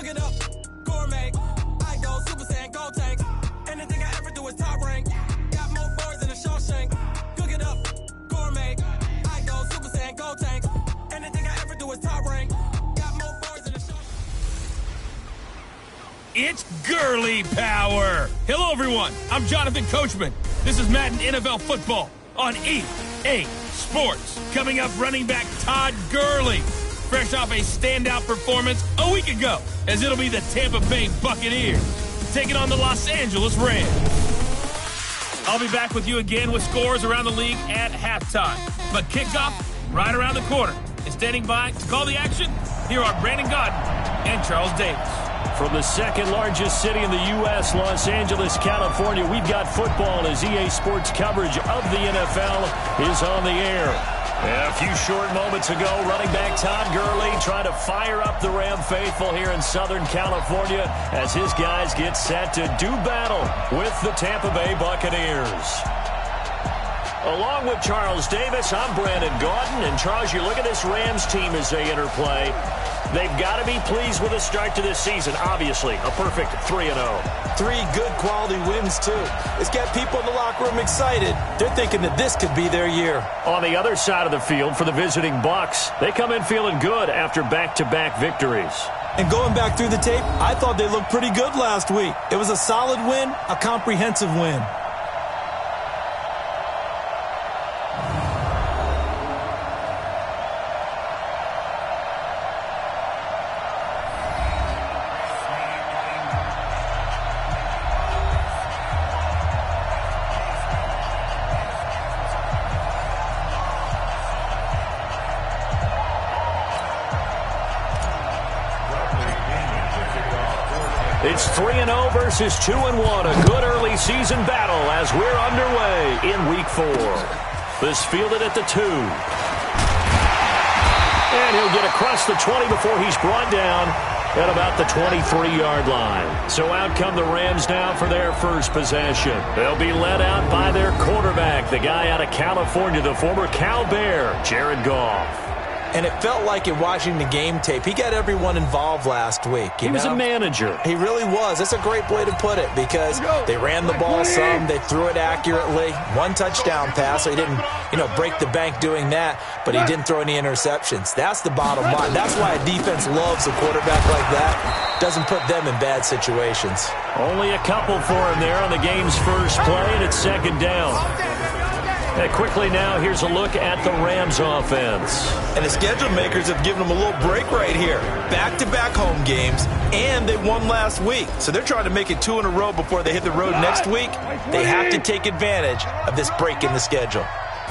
Cook it up, gourmet. I go Super Saiyan, go tank. Anything I ever do is top rank. Got more boards than a Shawshank. Cook it up, gourmet. I go Super Saiyan, go tank. Anything I ever do is top rank. Got more boards than a Shawshank. It's Gurley Power. Hello, everyone. I'm Jonathan Coachman. This is Madden NFL Football on EA Sports. Coming up, running back Todd Gurley, fresh off a standout performance a week ago, as it'll be the Tampa Bay Buccaneers taking on the Los Angeles Rams. I'll be back with you again with scores around the league at halftime. But kickoff right around the corner. And standing by to call the action, here are Brandon Gaudin and Charles Davis. From the second largest city in the U.S., Los Angeles, California, we've got football as EA Sports coverage of the NFL is on the air. A few short moments ago, running back Todd Gurley trying to fire up the Ram faithful here in Southern California as his guys get set to do battle with the Tampa Bay Buccaneers. Along with Charles Davis, I'm Brandon Gaudin. And Charles, you look at this Rams team as they interplay. They've got to be pleased with the start to this season. Obviously, a perfect 3-0. 3 good quality wins, too. It's got people in the locker room excited. They're thinking that this could be their year. On the other side of the field for the visiting Bucs, they come in feeling good after back-to-back victories. And going back through the tape, I thought they looked pretty good last week. It was a solid win, a comprehensive win. It's 3-0 versus 2-1. A good early season battle as we're underway in Week 4. This fielded at the 2. And he'll get across the 20 before he's brought down at about the 23-yard line. So out come the Rams now for their first possession. They'll be led out by their quarterback, the guy out of California, the former Cal Bear, Jared Goff. And it felt like in watching the game tape, he got everyone involved last week. He was a manager. He really was. That's a great way to put it because they ran the ball some. They threw it accurately. 1 touchdown pass, so he didn't, break the bank doing that, but he didn't throw any interceptions. That's the bottom line. That's why a defense loves a quarterback like that. Doesn't put them in bad situations. Only a couple for him there on the game's first play, and it's second down. And quickly now, here's a look at the Rams offense. And the schedule makers have given them a little break right here. Back-to-back home games, and they won last week. So they're trying to make it 2 in a row before they hit the road next week. They have to take advantage of this break in the schedule.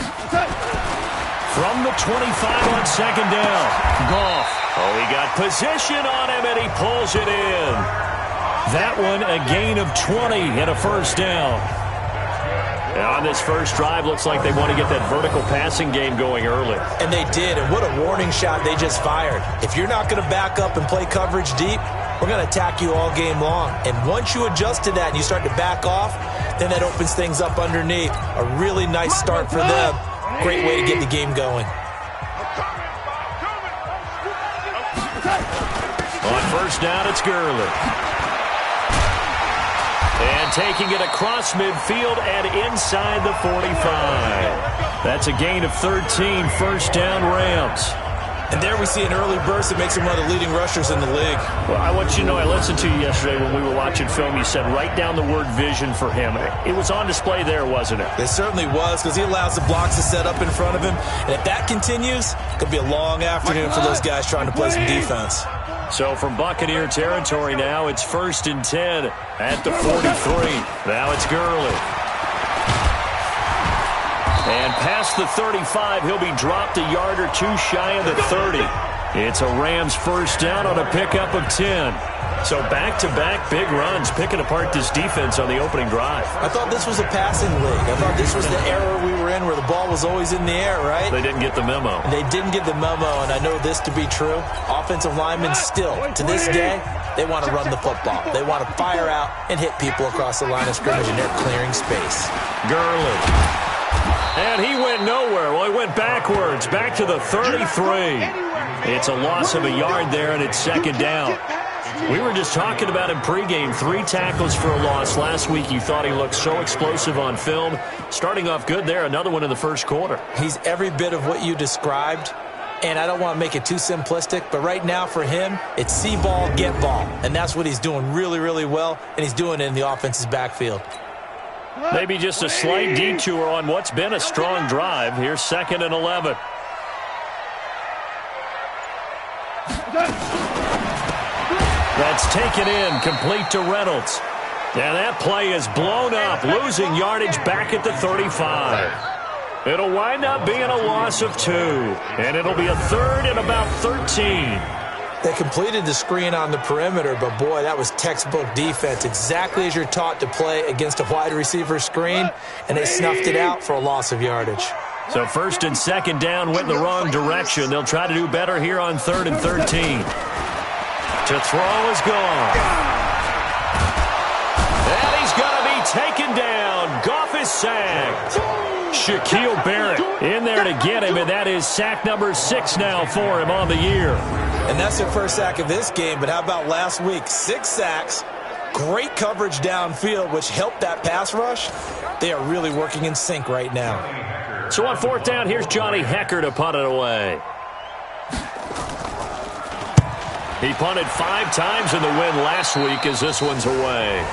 From the 25 on second down, Goff. Oh, he got position on him, and he pulls it in. That one, a gain of 20 and a first down. And on this first drive, looks like they want to get that vertical passing game going early. And they did, and what a warning shot they just fired. If you're not going to back up and play coverage deep, we're going to attack you all game long. And once you adjust to that and you start to back off, then that opens things up underneath. A really nice start for them. Great way to get the game going. On first down, it's Gurley. And taking it across midfield and inside the 45. That's a gain of 13, first down Rams. And there we see an early burst that makes him one of the leading rushers in the league. Well, I want you to know, I listened to you yesterday when we were watching film. You said write down the word vision for him. It was on display there, wasn't it? It certainly was because he allows the blocks to set up in front of him. And if that continues, it could be a long afternoon for those guys trying to play some defense. So from Buccaneer territory now, it's 1st and 10 at the 43. Now it's Gurley. And past the 35, he'll be dropped a yard or two shy of the 30. It's a Rams first down on a pickup of 10. So back-to-back big runs, picking apart this defense on the opening drive. I thought this was a passing league. I thought this was the era we were in where the ball was always in the air, right? They didn't get the memo. They didn't get the memo, and I know this to be true. Offensive linemen still, to this day, they want to run the football. They want to fire out and hit people across the line of scrimmage, and they're clearing space. Gurley. And he went nowhere. Well, he went backwards, back to the 33. It's a loss of a yard there, and it's second down. We were just talking about him pregame. 3 tackles for a loss. Last week you thought he looked so explosive on film. Starting off good there. Another one in the first quarter. He's every bit of what you described. And I don't want to make it too simplistic, but right now for him, it's see ball, get ball. And that's what he's doing really, really well, and he's doing it in the offense's backfield. Maybe just a slight detour on what's been a strong drive. Here's 2nd and 11. That's taken in, complete to Reynolds. And that play is blown up, losing yardage back at the 35. It'll wind up being a loss of 2, and it'll be a 3rd and about 13. They completed the screen on the perimeter, but boy, that was textbook defense, exactly as you're taught to play against a wide receiver screen, and they snuffed it out for a loss of yardage. So 1st and 2nd down went in the wrong direction. They'll try to do better here on 3rd and 13. To throw is gone. And he's going to be taken down. Goff is sacked. Shaquille Barrett in there to get him, and that is sack number 6 now for him on the year. And that's their first sack of this game, but how about last week? 6 sacks, great coverage downfield, which helped that pass rush. They are really working in sync right now. So on 4th down, here's Johnny Hekker to punt it away. He punted 5 times in the win last week as this one's away.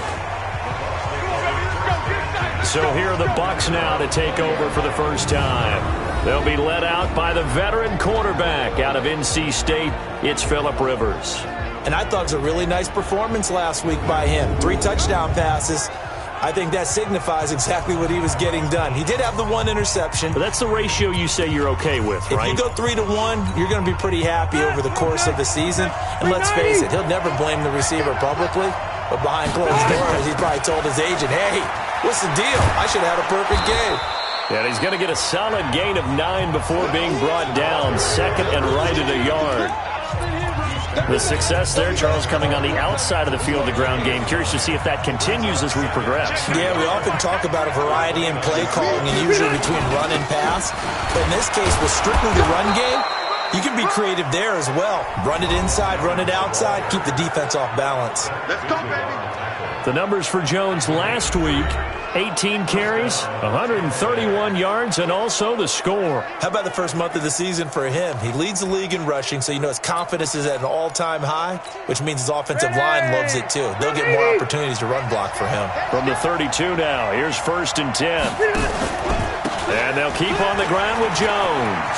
So here are the Bucs now to take over for the first time. They'll be led out by the veteran quarterback out of NC State. It's Phillip Rivers. And I thought it was a really nice performance last week by him. 3 touchdown passes. I think that signifies exactly what he was getting done. He did have the 1 interception. But that's the ratio you say you're okay with, right? If you go 3-1, you're going to be pretty happy over the course of the season. And let's face it, he'll never blame the receiver publicly. But behind closed doors, he's probably told his agent, hey, what's the deal? I should have had a perfect game. Yeah, he's going to get a solid gain of 9 before being brought down. 2nd and right at a yard. The success there, Charles, coming on the outside of the field, the ground game. Curious to see if that continues as we progress. Yeah, we often talk about a variety in play calling and usually between run and pass. But in this case, with strictly the run game, you can be creative there as well. Run it inside, run it outside, keep the defense off balance. Let's go, baby. The numbers for Jones last week, 18 carries, 131 yards, and also the score. How about the first month of the season for him? He leads the league in rushing, so you know his confidence is at an all-time high, which means his offensive line loves it too. They'll get more opportunities to run block for him. From the 32 now, here's 1st and 10. And they'll keep on the ground with Jones.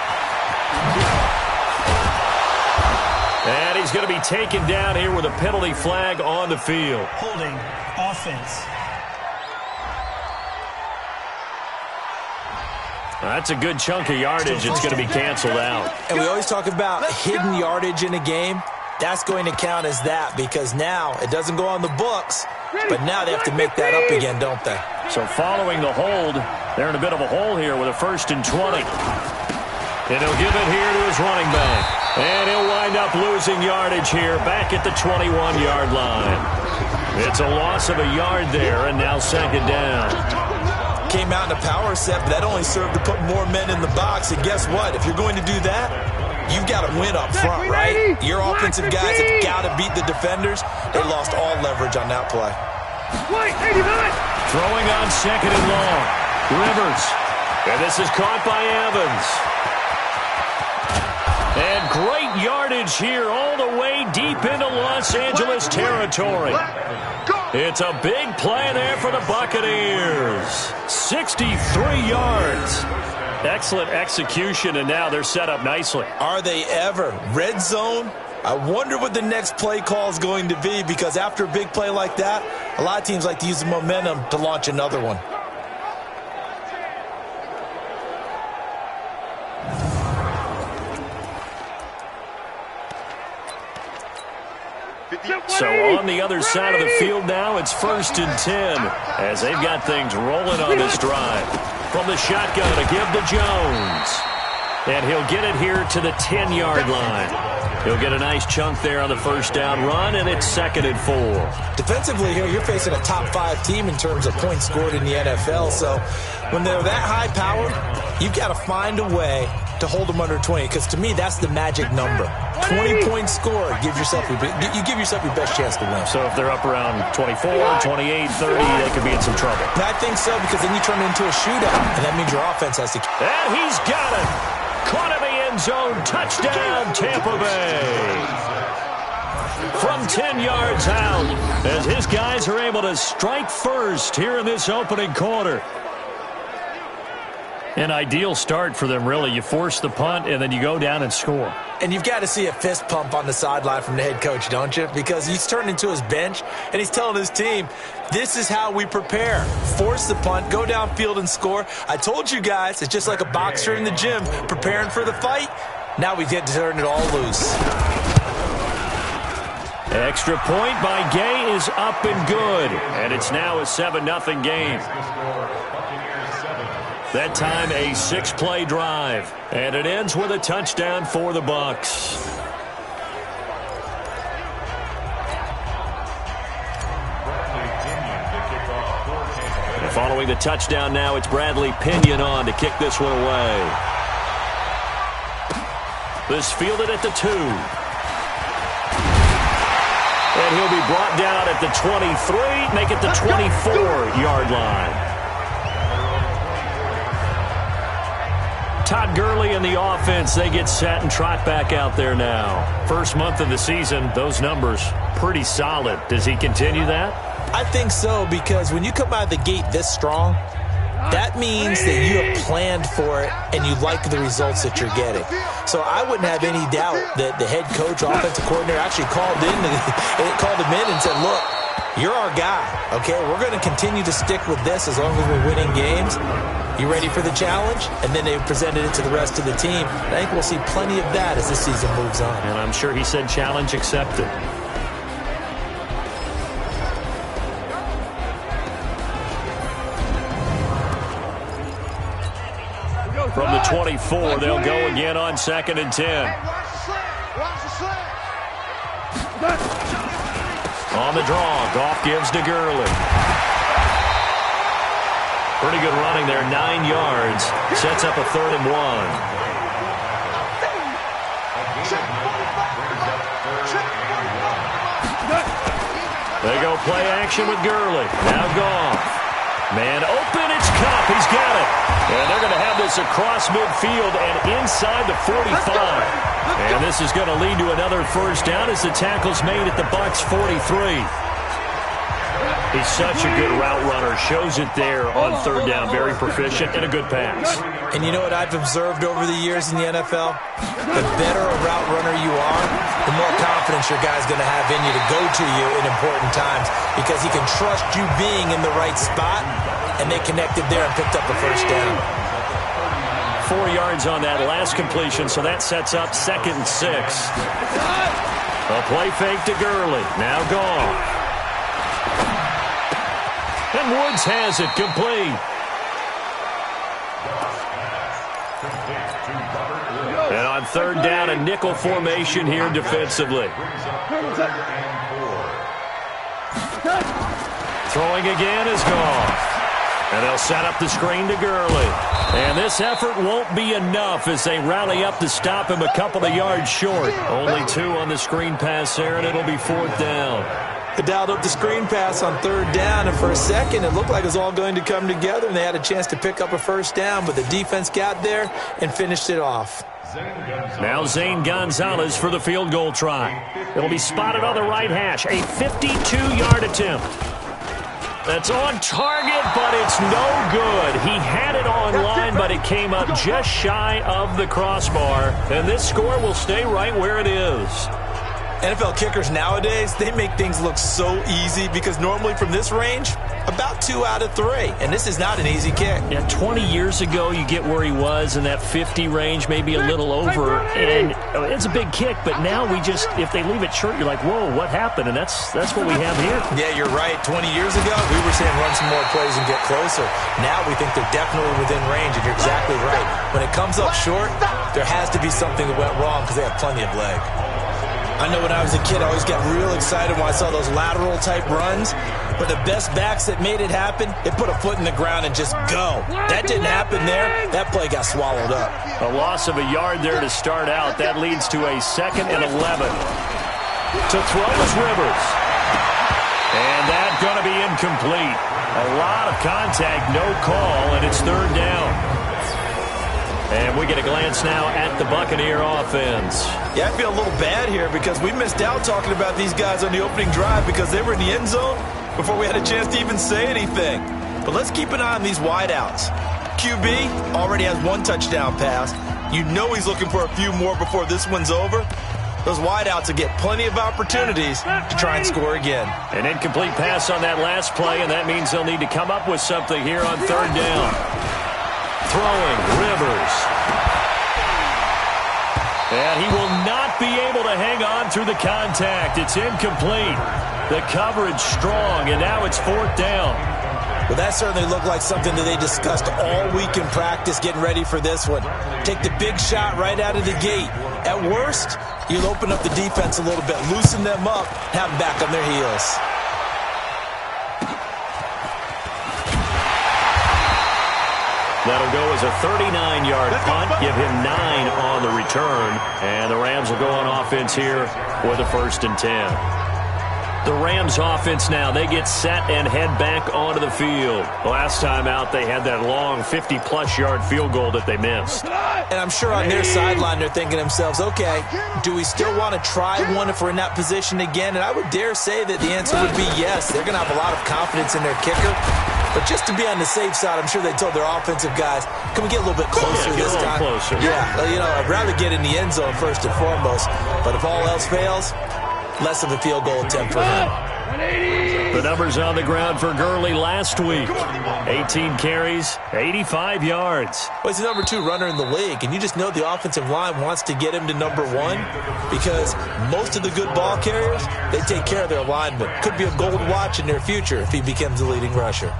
And he's going to be taken down here with a penalty flag on the field. Holding offense. That's a good chunk of yardage. It's going to be canceled out. And we always talk about hidden yardage in a game. That's going to count as that because now it doesn't go on the books, but now they have to make that up again, don't they? So following the hold, they're in a bit of a hole here with a 1st and 20. And he'll give it here to his running back. And he'll wind up losing yardage here back at the 21-yard line. It's a loss of a yard there, and now 2nd down. Came out in a power set, but that only served to put more men in the box. And guess what? If you're going to do that, you've got to win up front, right? Your offensive guys have got to beat the defenders. They lost all leverage on that play. Throwing on 2nd and long. Rivers. And this is caught by Evans. And great yardage here all the way deep into Los Angeles territory. It's a big play there for the Buccaneers. 63 yards. Excellent execution, and now they're set up nicely. Are they ever? Red zone? I wonder what the next play call is going to be because after a big play like that, a lot of teams like to use the momentum to launch another one. So on the other side of the field now, it's 1st and 10 as they've got things rolling on this drive. From the shotgun to give to Jones. And he'll get it here to the 10-yard line. He'll get a nice chunk there on the 1st down run, and it's 2nd and 4. Defensively here, you're facing a top-5 team in terms of points scored in the NFL. So when they're that high-powered, you've got to find a way to hold them under 20 because to me, that's the magic number. 20-point score, you give yourself your best chance to win. So if they're up around 24, 28, 30, they could be in some trouble. I think so, because then you turn it into a shootout, and that means your offense has to... And he's got it. Caught in the end zone. Touchdown, Tampa Bay. From 10 yards out, as his guys are able to strike first here in this opening quarter. An ideal start for them, really. You force the punt, and then you go down and score. And you've got to see a fist pump on the sideline from the head coach, don't you? Because he's turned into his bench, and he's telling his team, this is how we prepare. Force the punt, go downfield and score. I told you guys, it's just like a boxer in the gym preparing for the fight. Now we get to turn it all loose. Extra point by Gay is up and good. And it's now a 7-0 game. That time a 6-play drive. And it ends with a touchdown for the Bucs. And following the touchdown now, it's Bradley Pinion on to kick this one away. This fielded at the 2. And he'll be brought down at the 23, make it the 24-yard line. Todd Gurley and the offense, they get set and trot back out there now. First month of the season, those numbers pretty solid. Does he continue that? I think so, because when you come out of the gate this strong, that means that you have planned for it and you like the results that you're getting. So I wouldn't have any doubt that the head coach, offensive coordinator actually called him in and said, look, you're our guy, okay? We're going to continue to stick with this as long as we're winning games. You ready for the challenge? And then they presented it to the rest of the team. And I think we'll see plenty of that as the season moves on. And I'm sure he said challenge accepted. From the 24, they'll go again on 2nd and 10. On the draw, Goff gives to Gurley. Pretty good running there, 9 yards. Sets up a 3rd and 1. They go play action with Gurley. Now Goff. Man open, it's Kupp. He's got it. And they're going to have this across midfield and inside the 45. And this is going to lead to another first down as the tackle's made at the Bucs 43. He's such a good route runner. Shows it there on 3rd down. Very proficient and a good pass. And you know what I've observed over the years in the NFL? The better a route runner you are, the more confidence your guy's going to have in you to go to you in important times, because he can trust you being in the right spot, and they connected there and picked up a first down. 4 yards on that last completion, so that sets up 2nd and 6. A play fake to Gurley. Now Goff. And Woods has it complete. And on 3rd down, a nickel formation here defensively. Throwing again is Goff. And they'll set up the screen to Gurley. And this effort won't be enough as they rally up to stop him a couple of yards short. Only 2 on the screen pass there, and it'll be 4th down. They dialed up the screen pass on 3rd down, and for a second it looked like it was all going to come together, and they had a chance to pick up a first down, but the defense got there and finished it off. Now Zane Gonzalez for the field goal try. It'll be spotted on the right hash. A 52-yard attempt. That's on target, but it's no good. He had it on line, but it came up just shy of the crossbar, and this score will stay right where it is. NFL kickers nowadays, they make things look so easy because normally from this range, about 2 out of 3. And this is not an easy kick. Yeah, 20 years ago, you get where he was in that 50 range, maybe a little over. And it's a big kick, but now we just, if they leave it short, you're like, whoa, what happened? And that's what we have here. Yeah, you're right. 20 years ago, we were saying run some more plays and get closer. Now we think they're definitely within range, and you're exactly right. When it comes up short, there has to be something that went wrong because they have plenty of leg. I know when I was a kid, I always got real excited when I saw those lateral-type runs. But the best backs that made it happen, they put a foot in the ground and just go. That didn't happen there. That play got swallowed up. A loss of a yard there to start out. That leads to a 2nd and 11. To throw is Rivers. And that's going to be incomplete. A lot of contact, no call, and it's 3rd down. And we get a glance now at the Buccaneer offense. Yeah, I feel a little bad here because we missed out talking about these guys on the opening drive because they were in the end zone before we had a chance to even say anything. But let's keep an eye on these wideouts. QB already has 1 touchdown pass. You know he's looking for a few more before this one's over. Those wideouts will get plenty of opportunities to try and score again. An incomplete pass on that last play, and that means they'll need to come up with something here on 3rd down. Throwing, Rivers. And he will not be able to hang on through the contact. It's incomplete. The coverage strong, and now it's 4th down. Well, that certainly looked like something that they discussed all week in practice getting ready for this one. Take the big shot right out of the gate. At worst, you'll open up the defense a little bit, loosen them up, have them back on their heels. That'll go as a 39-yard punt, give him 9 on the return, and the Rams will go on offense here with a 1st and 10. The Rams offense now, they get set and head back onto the field. Last time out, they had that long 50-plus yard field goal that they missed. And I'm sure on their sideline, they're thinking to themselves, okay, do we still want to try one if we're in that position again? And I would dare say that the answer would be yes. They're going to have a lot of confidence in their kicker. But just to be on the safe side, I'm sure they told their offensive guys, can we get a little bit closer this time? Closer. Yeah, I'd rather get in the end zone first and foremost. But if all else fails, less of a field goal attempt for him. The numbers on the ground for Gurley last week. 18 carries, 85 yards. Well, he's the #2 runner in the league, and you just know the offensive line wants to get him to #1 because most of the good ball carriers, they take care of their linemen. Could be a gold watch in their future if he becomes the leading rusher.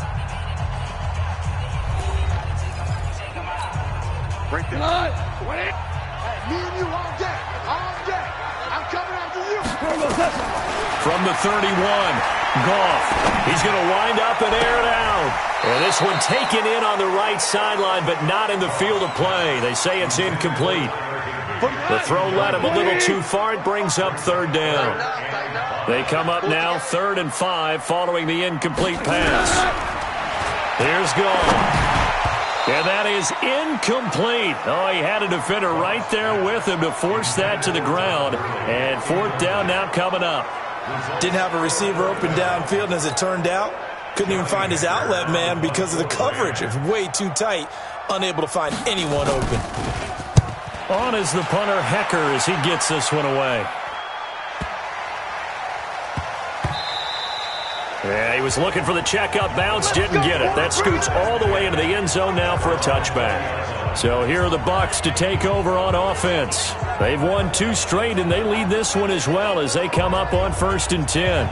Break the line. Me and you all day. All day. I'm coming after you. From the 31, Goff. He's going to wind up and air it out. And this one taken in on the right sideline, but not in the field of play. They say it's incomplete. The throw led him a little too far. It brings up 3rd down. They come up now 3rd and 5 following the incomplete pass. Here's Goff. And that is incomplete. Oh, he had a defender right there with him to force that to the ground. And 4th down now coming up. Didn't have a receiver open downfield, and as it turned out, couldn't even find his outlet man because of the coverage. It was way too tight, unable to find anyone open. On is the punter, Hecker, as he gets this one away. Yeah, he was looking for the checkup bounce, didn't get it. That scoots all the way into the end zone now for a touchback. So here are the Bucs to take over on offense. They've won 2 straight, and they lead this one as well as they come up on 1st and 10.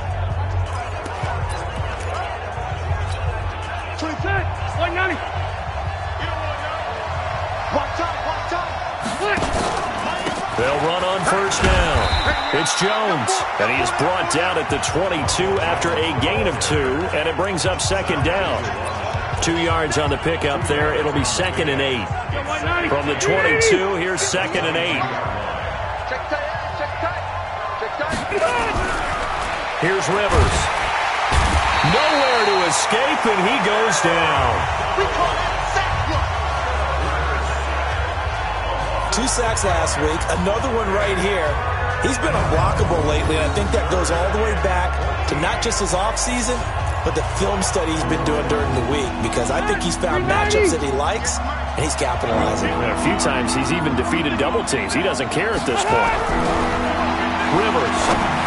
They'll run on 1st down. It's Jones, and he is brought down at the 22 after a gain of 2, and it brings up 2nd down. 2 yards on the pickup there. It'll be 2nd and 8. From the 22, here's 2nd and 8. Here's Rivers. Nowhere to escape, and he goes down. 2 sacks last week, another one right here. He's been unblockable lately, and I think that goes all the way back to not just his offseason, but the film study he's been doing during the week, because I think he's found matchups that he likes, and he's capitalizing. And a few times he's even defeated double teams. He doesn't care at this point. Rivers.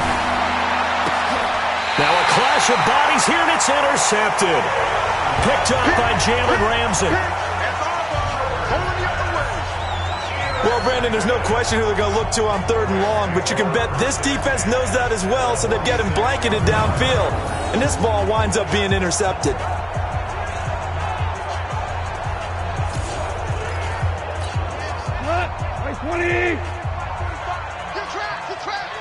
Now a clash of bodies here, and it's intercepted. Picked up by Jalen Ramsey. Well, Brandon, there's no question who they're going to look to on 3rd and long, but you can bet this defense knows that as well, so they've got him blanketed downfield. And this ball winds up being intercepted. Good track, good track.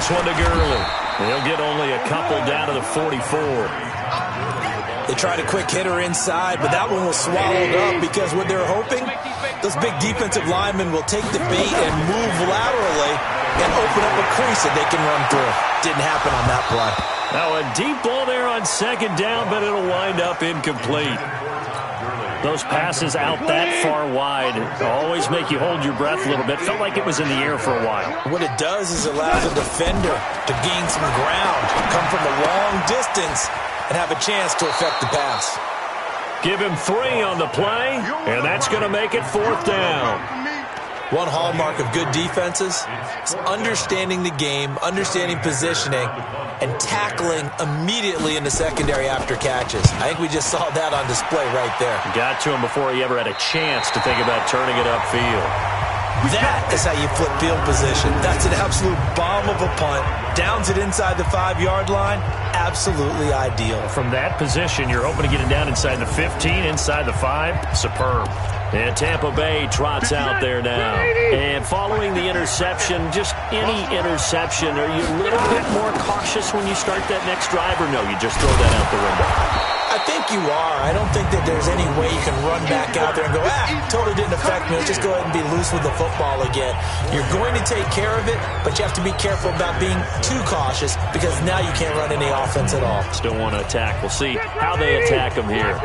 this one to Gurley. He'll get only a couple down to the 44. They tried a quick hitter inside, but that one was swallowed up because what they're hoping, those big defensive linemen will take the bait and move laterally and open up a crease that they can run through. Didn't happen on that play. Now a deep ball there on second down, but it'll wind up incomplete. Those passes out that far wide always make you hold your breath a little bit. Felt like it was in the air for a while. What it does is allow the defender to gain some ground, come from a long distance, and have a chance to affect the pass. Give him 3 on the play, and that's going to make it 4th down. One hallmark of good defenses is understanding the game, understanding positioning, and tackling immediately in the secondary after catches. I think we just saw that on display right there. Got to him before he ever had a chance to think about turning it upfield. That is how you flip field position. That's an absolute bomb of a punt. Downs it inside the 5-yard line. Absolutely ideal. From that position, you're hoping to get it down inside the 15, inside the 5. Superb. And Tampa Bay trots out there now. And following the interception, just any interception, are you a little bit more cautious when you start that next drive, or no, you just throw that out the window? I think you are. I don't think that there's any way you can run back out there and go, totally didn't affect me. Let's just go ahead and be loose with the football again. You're going to take care of it, but you have to be careful about being too cautious because now you can't run any offense at all. Still want to attack. We'll see how they attack them here.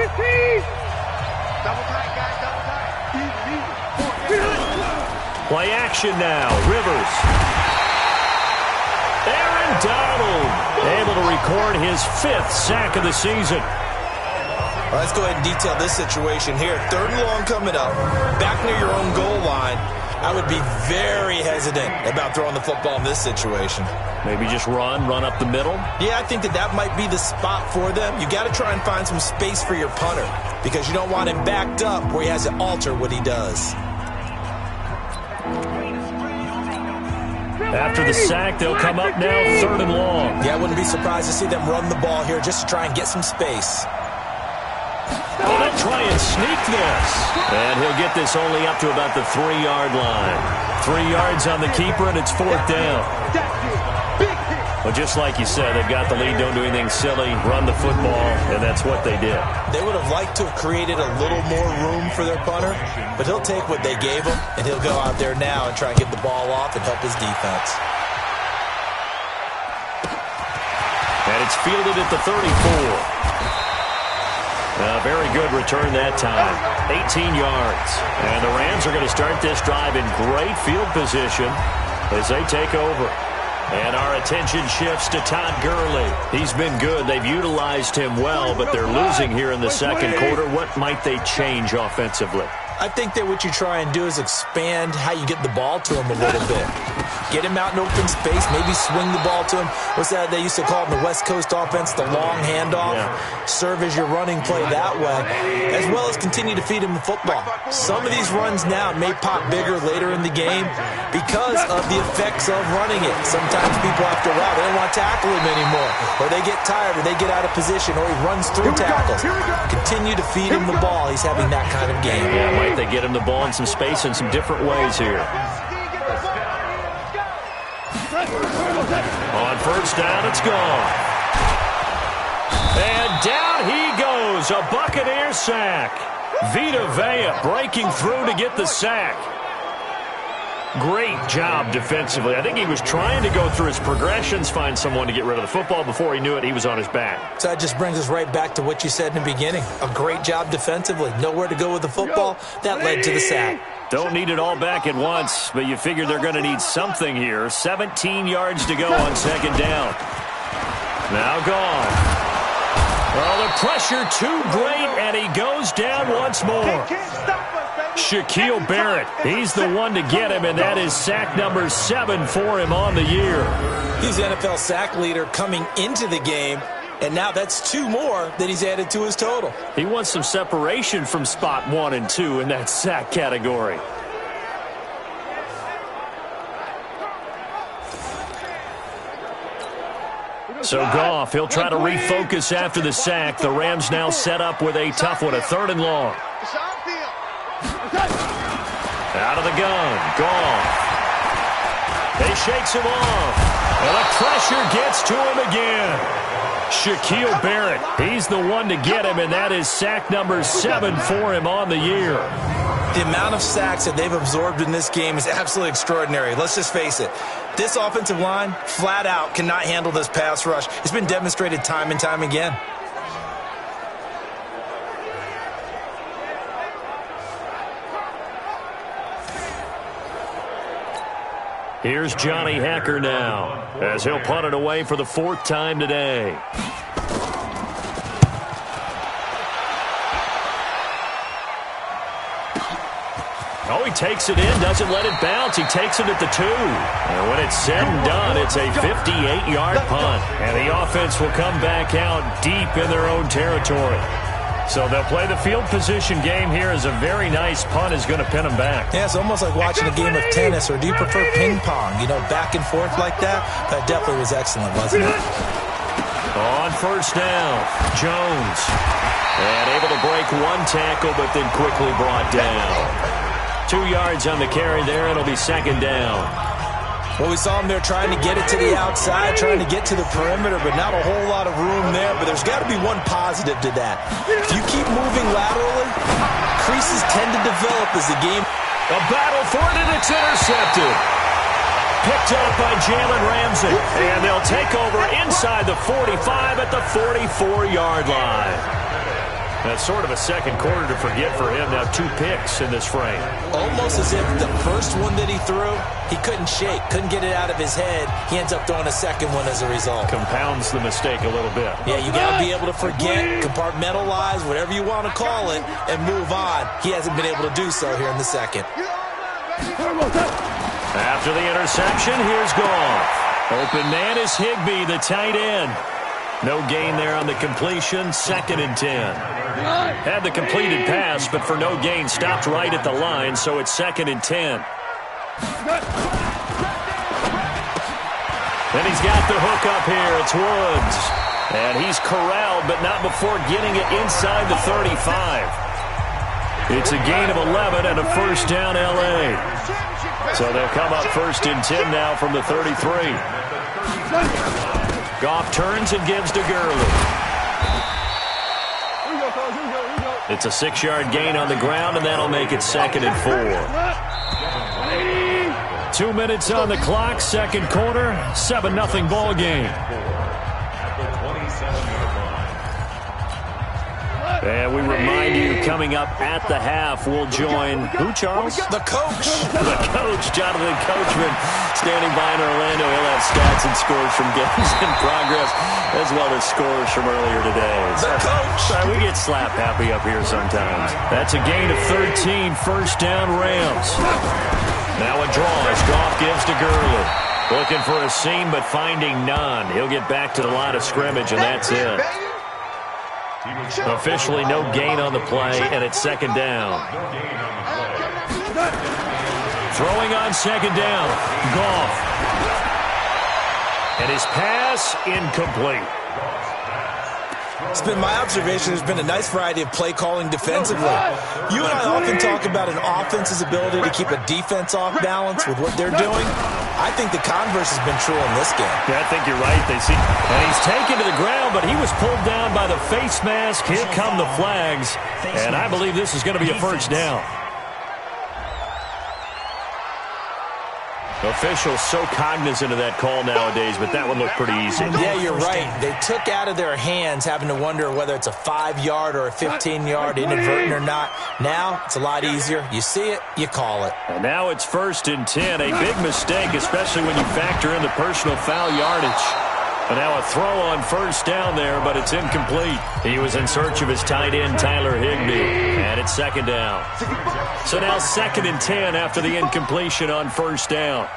Play action now. Rivers. Aaron Donald able to record his 5th sack of the season. Well, let's go ahead and detail this situation here. 3rd and long coming up. Back near your own goal line. I would be very hesitant about throwing the football in this situation. Maybe just run up the middle? Yeah, I think that might be the spot for them. You got to try and find some space for your punter because you don't want him backed up where he has to alter what he does. After the sack, they'll come up now 3rd and long. Yeah, I wouldn't be surprised to see them run the ball here just to try and get some space. Oh, they'll try and sneak this. And he'll get this only up to about the 3-yard line. 3 yards on the keeper, and it's 4th down. Well, just like you said, they've got the lead. Don't do anything silly. Run the football, and that's what they did. They would have liked to have created a little more room for their punter, but he'll take what they gave him, and he'll go out there now and try and get the ball off and help his defense. And it's fielded at the 34. A very good return that time. 18 yards. And the Rams are going to start this drive in great field position as they take over. And our attention shifts to Todd Gurley. He's been good. They've utilized him well, but they're losing here in the second quarter. What might they change offensively? I think that what you try and do is expand how you get the ball to him a little bit. Get him out in open space, maybe swing the ball to him. What's that they used to call in the West Coast offense, the long handoff? Yeah. Serve as your running play that way, as well as continue to feed him the football. Some of these runs now may pop bigger later in the game because of the effects of running it. Sometimes people after a while, they don't want to tackle him anymore, or they get tired, or they get out of position, or he runs through tackles. Continue to feed him the ball. He's having that kind of game. Yeah, might they get him the ball in some space in some different ways here. On 1st down, it's gone. And down he goes. A Buccaneer sack. Vita Vea breaking through to get the sack. Great job defensively. I think he was trying to go through his progressions, find someone to get rid of the football. Before he knew it, he was on his back. So that just brings us right back to what you said in the beginning. A great job defensively. Nowhere to go with the football. That led to the sack. Don't need it all back at once, but you figure they're going to need something here. 17 yards to go on 2nd down. Now gone. Well, the pressure too great, and he goes down once more. Shaquille Barrett, he's the one to get him, and that is sack number 7 for him on the year. He's the NFL sack leader coming into the game, and now that's 2 more that he's added to his total. He wants some separation from spot 1 and 2 in that sack category. So Goff, he'll try to refocus after the sack. The Rams now set up with a tough one, a 3rd and long. Out of the gun, Goff. He shakes him off. And the pressure gets to him again. Shaquille Barrett, he's the one to get him, and that is sack number 7 for him on the year. The amount of sacks that they've absorbed in this game is absolutely extraordinary. Let's just face it. This offensive line, flat out, cannot handle this pass rush. It's been demonstrated time and time again. Here's Johnny Hekker now, as he'll punt it away for the 4th time today. Oh, he takes it in, doesn't let it bounce. He takes it at the 2. And when it's said and done, it's a 58-yard punt. And the offense will come back out deep in their own territory. So they'll play the field position game here as a very nice punt is going to pin them back. Yeah, it's almost like watching a game of tennis, or do you prefer ping pong? You know, back and forth like that? That definitely was excellent, wasn't it? On first down, Jones. And able to break one tackle, but then quickly brought down. 2 yards on the carry there. It'll be 2nd down. Well, we saw him there trying to get it to the outside, trying to get to the perimeter, but not a whole lot of room there. But there's got to be one positive to that. If you keep moving laterally, creases tend to develop as the game. A battle for it, and it's intercepted. Picked up by Jalen Ramsey. And they'll take over inside the 45 at the 44-yard line. That's sort of a second quarter to forget for him. Now 2 picks in this frame. Almost as if the first one that he threw, he couldn't shake, couldn't get it out of his head. He ends up throwing a second one as a result. Compounds the mistake a little bit. Yeah, you got to be able to forget, compartmentalize, whatever you want to call it, and move on. He hasn't been able to do so here in the second. After the interception, here's Goff. Open man is Higbee, the tight end. No gain there on the completion, 2nd and 10. Had the completed pass, but for no gain, stopped right at the line, so it's 2nd and 10. And he's got the hook up here. It's Woods. And he's corralled, but not before getting it inside the 35. It's a gain of 11 and a first down, L.A. So they'll come up 1st and 10 now from the 33. Goff turns and gives to Gurley. It's a 6-yard gain on the ground, and that'll make it 2nd and 4. 2 minutes on the clock, 2nd quarter, 7-0 ball game. And we remind you, coming up at the half, we'll join who, Charles? The coach. The coach, Jonathan Coachman, standing by in Orlando. He'll have stats and scores from games in progress, as well as scores from earlier today. The coach. We get slap happy up here sometimes. That's a gain of 13, first down Rams. Now a draw as Goff gives to Gurley. Looking for a seam, but finding none. He'll get back to the line of scrimmage, and that's it. Officially no gain on the play, and it's 2nd down. Throwing on 2nd down, Goff. And his pass incomplete. It's been my observation there's been a nice variety of play calling defensively. You and I often talk about an offense's ability to keep a defense off balance with what they're doing. I think the converse has been true in this game. Yeah, I think you're right. And he's taken to the ground, but he was pulled down by the face mask. Here come the flags, and I believe this is going to be a first down. Officials so cognizant of that call nowadays, but that one looked pretty easy. Yeah, you're right. They took out of their hands having to wonder whether it's a 5-yard or a 15-yard, inadvertent or not. Now, it's a lot easier. You see it, you call it. And now it's 1st and 10. A big mistake, especially when you factor in the personal foul yardage. And now a throw on first down there, but it's incomplete. He was in search of his tight end, Tyler Higbee. And it's 2nd down. So now 2nd and 10 after the incompletion on first down.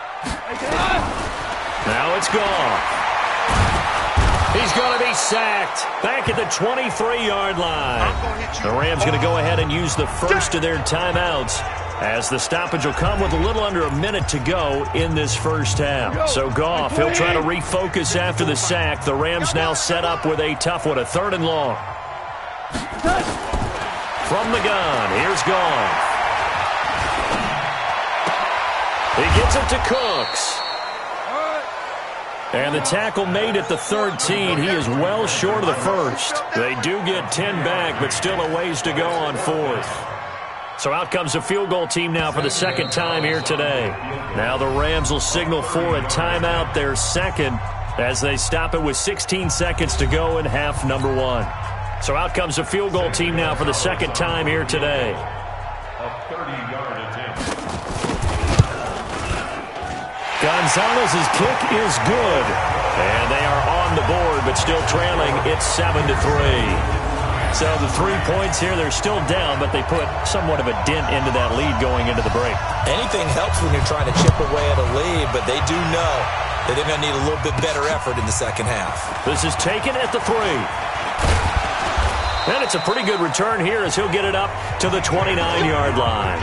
Now it's Goff. He's going to be sacked back at the 23-yard line. The Rams going to go ahead and use the first of their timeouts, as the stoppage will come with a little under a minute to go in this first half. So Goff, he'll try to refocus after the sack. The Rams now set up with a tough one, a 3rd and long. From the gun, here's Goff. He gets it to Cooks. And the tackle made at the 13. He is well short of the first. They do get 10 back, but still a ways to go on fourth. So out comes the field goal team now for the second time here today. Now the Rams will signal for a timeout, their second, as they stop it with 16 seconds to go in half number one. So out comes the field goal team now for the second time here today. A 30-yard attempt. Gonzalez's kick is good. And they are on the board, but still trailing. It's 7-3. So the 3 points here, they're still down, but they put somewhat of a dent into that lead going into the break. Anything helps when you're trying to chip away at a lead, but they do know that they're going to need a little bit better effort in the second half. This is taken at the 3. And it's a pretty good return here as he'll get it up to the 29-yard line.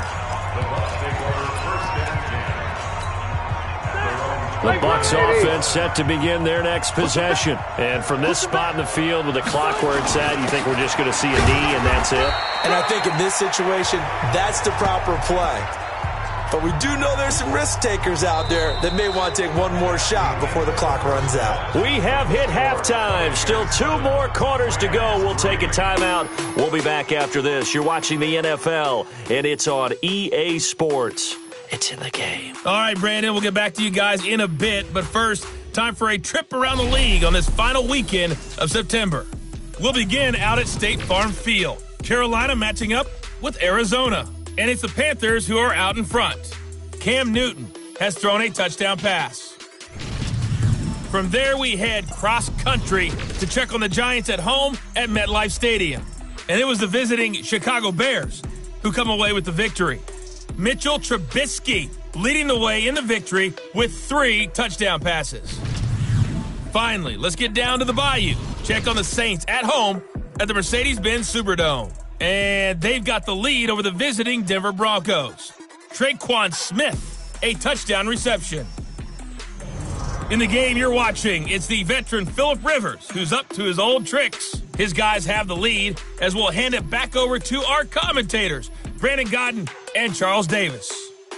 The Bucs offense set to begin their next possession. And from this spot in the field with the clock where it's at, you think we're just going to see a knee and that's it? And I think in this situation, that's the proper play. But we do know there's some risk takers out there that may want to take one more shot before the clock runs out. We have hit halftime. Still 2 more quarters to go. We'll take a timeout. We'll be back after this. You're watching the NFL, and it's on EA Sports. It's in the game. All right, Brandon, we'll get back to you guys in a bit. But first, time for a trip around the league on this final weekend of September. We'll begin out at State Farm Field. Carolina matching up with Arizona. And it's the Panthers who are out in front. Cam Newton has thrown a touchdown pass. From there, we head cross-country to check on the Giants at home at MetLife Stadium. And it was the visiting Chicago Bears who come away with the victory. Mitchell Trubisky leading the way in the victory with 3 touchdown passes. Finally, let's get down to the Bayou. Check on the Saints at home at the Mercedes-Benz Superdome. And they've got the lead over the visiting Denver Broncos. Traquan Smith, a touchdown reception. In the game you're watching, it's the veteran Phillip Rivers who's up to his old tricks. His guys have the lead as we'll hand it back over to our commentators, Brandon Godden and Charles Davis.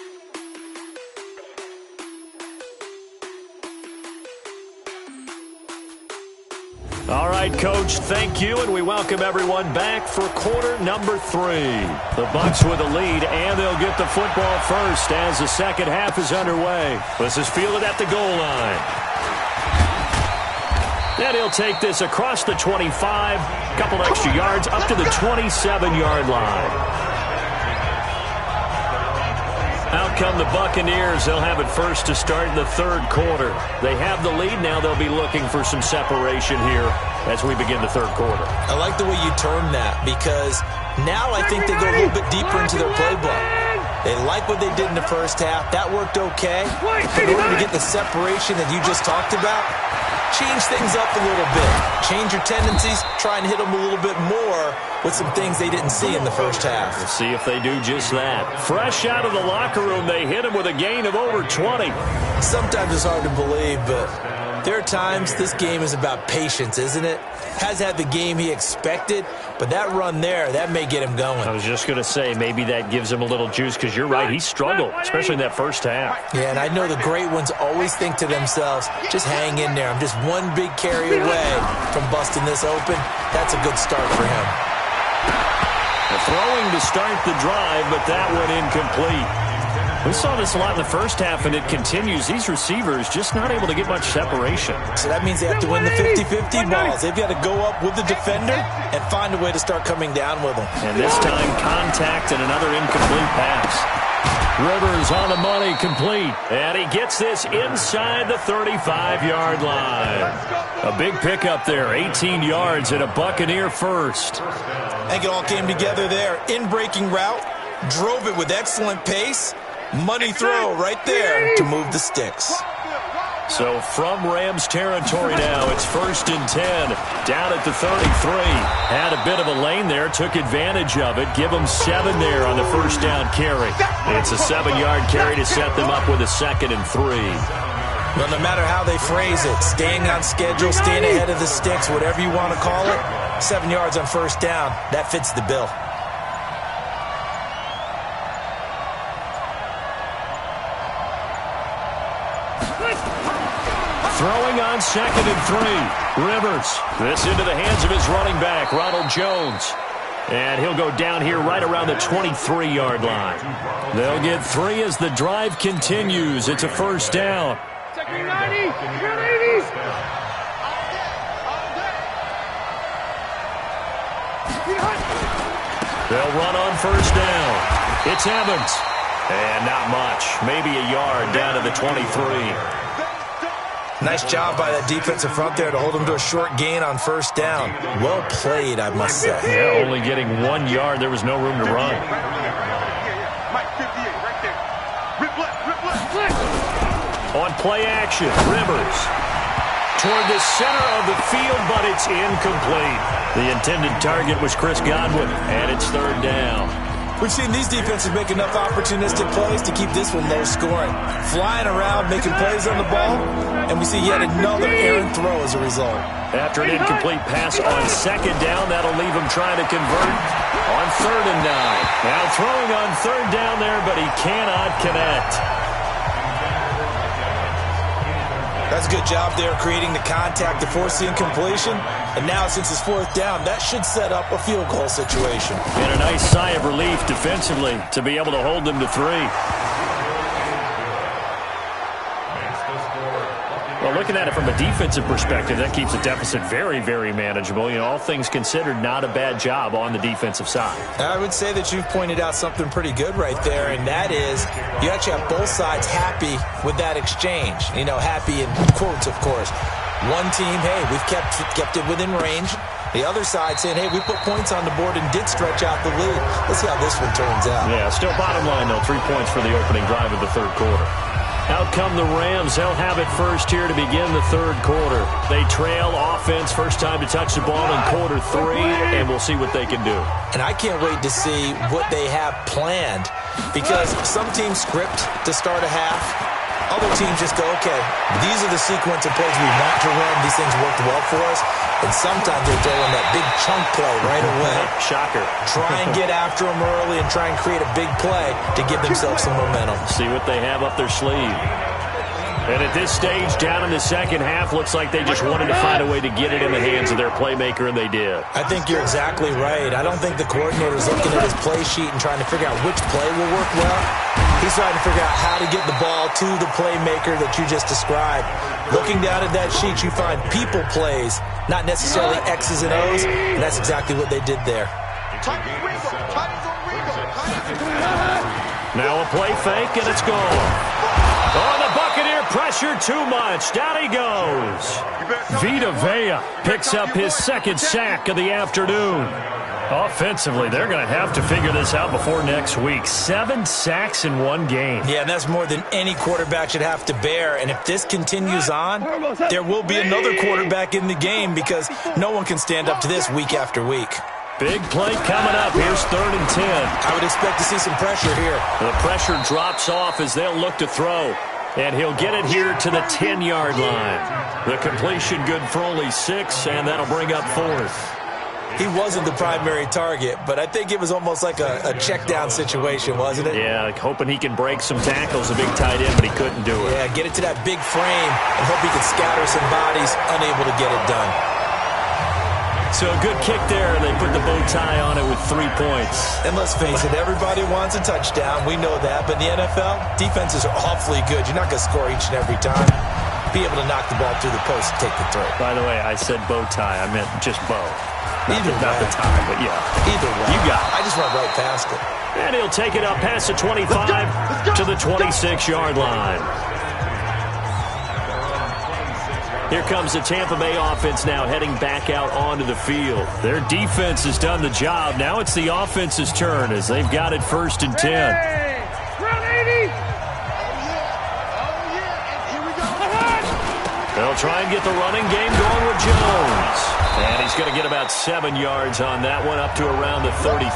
All right, Coach, thank you, and we welcome everyone back for quarter number 3. The Bucs with a lead, and they'll get the football first as the second half is underway. This is fielded at the goal line. And he'll take this across the 25, couple extra yards, up to the 27-yard line. Out come the Buccaneers. They'll have it first to start in the third quarter. They have the lead. Now they'll be looking for some separation here as we begin the third quarter. I like the way you term that because now I think they go a little bit deeper into their playbook. They like what they did in the first half. That worked okay. But in order to get the separation that you just talked about, change things up a little bit. Change your tendencies. Try and hit them a little bit more with some things they didn't see in the first half. We'll see if they do just that. Fresh out of the locker room, they hit him with a gain of over 20. Sometimes it's hard to believe, but there are times this game is about patience, isn't it? Has had the game he expected, but that run there, that may get him going. I was just going to say, maybe that gives him a little juice because you're right, he struggled, especially in that first half. Yeah, and I know the great ones always think to themselves, just hang in there. I'm just one big carry away from busting this open. That's a good start for him. Throwing to start the drive, but that one incomplete. We saw this a lot in the first half, and it continues. These receivers just not able to get much separation. So that means they have to win the 50-50 balls. They've got to go up with the defender and find a way to start coming down with them. And this time, contact and another incomplete pass. Rivers on the money, complete. And he gets this inside the 35-yard line. A big pickup there, 18 yards and a Buccaneer first. I think it all came together there. In-breaking route, drove it with excellent pace. Money throw right there to move the sticks. So from Rams territory now, it's 1st and 10. Down at the 33. Had a bit of a lane there, took advantage of it. Give them 7 there on the first down carry. It's a 7-yard carry to set them up with a 2nd and 3. Well, no matter how they phrase it, staying on schedule, staying ahead of the sticks, whatever you want to call it, 7 yards on first down, that fits the bill. Throwing on 2nd and 3. Rivers. This into the hands of his running back, Ronald Jones. And he'll go down here right around the 23-yard line. They'll get 3 as the drive continues. It's a first down. They'll run on first down. It's Evans. And not much. Maybe a yard down to the 23. Nice job by that defensive front there to hold them to a short gain on first down. Well played, I must say. Yeah, only getting 1 yard. There was no room to run. On play action, Rivers. Toward the center of the field, but it's incomplete. The intended target was Chris Godwin, and it's third down. We've seen these defenses make enough opportunistic plays to keep this one low scoring. Flying around, making plays on the ball, and we see yet another errant throw as a result. After an incomplete pass on second down, that'll leave him trying to convert on 3rd and 9. Now throwing on 3rd down there, but he cannot connect. That's a good job there creating the contact to force the incompletion. And now since it's 4th down, that should set up a field goal situation. And a nice sigh of relief defensively to be able to hold them to 3. Well, looking at it from a defensive perspective, that keeps the deficit very, very manageable. You know, all things considered, not a bad job on the defensive side. I would say that you've pointed out something pretty good right there, and that is you actually have both sides happy with that exchange. You know, happy in quotes, of course. One team, hey, we've kept it within range. The other side saying, hey, we put points on the board and did stretch out the lead. Let's see how this one turns out. Yeah, still bottom line, though, 3 points for the opening drive of the third quarter. Out come the Rams. They'll have it first here to begin the third quarter. They trail offense, first time to touch the ball in quarter 3, and we'll see what they can do. And I can't wait to see what they have planned, because some teams script to start a half. Other teams just go, okay, these are the sequence of plays we want to run. These things worked well for us. And sometimes they throw in that big chunk play right away. Shocker. Try and get after them early and try and create a big play to give themselves some momentum. See what they have up their sleeve. And at this stage, down in the second half, looks like they just wanted to find a way to get it in the hands of their playmaker, and they did. I think you're exactly right. I don't think the coordinator's looking at his play sheet and trying to figure out which play will work well. He's trying to figure out how to get the ball to the playmaker that you just described. Looking down at that sheet, you find people plays, not necessarily X's and O's, and that's exactly what they did there. Now a play fake, and it's gone. Oh, the Buccaneer pressure too much. Down he goes. Vita Vea picks up his second sack of the afternoon. Offensively, they're going to have to figure this out before next week. 7 sacks in one game. Yeah, and that's more than any quarterback should have to bear. And if this continues on, there will be another quarterback in the game, because no one can stand up to this week after week. Big play coming up. Here's 3rd and 10. I would expect to see some pressure here. The pressure drops off as they'll look to throw. And he'll get it here to the 10-yard line. The completion good for only 6, and that'll bring up 4th. He wasn't the primary target, but I think it was almost like a check-down situation, wasn't it? Yeah, like hoping he can break some tackles, a big tight end, but he couldn't do it. Yeah, get it to that big frame and hope he could scatter some bodies, unable to get it done. So a good kick there, and they put the bow tie on it with 3 points. And let's face it, everybody wants a touchdown. We know that. But in the NFL, defenses are awfully good. You're not going to score each and every time. Be able to knock the ball through the post and take the throw. By the way, I said bow tie. I meant just bow. Not the tie, but yeah. Either way. You got it. I just went right past it. And he'll take it up past the 25 to the 26-yard line. Here comes the Tampa Bay offense now heading back out onto the field. Their defense has done the job. Now it's the offense's turn as they've got it 1st and 10. They'll try and get the running game going with Jones. And he's going to get about 7 yards on that one, up to around the 33.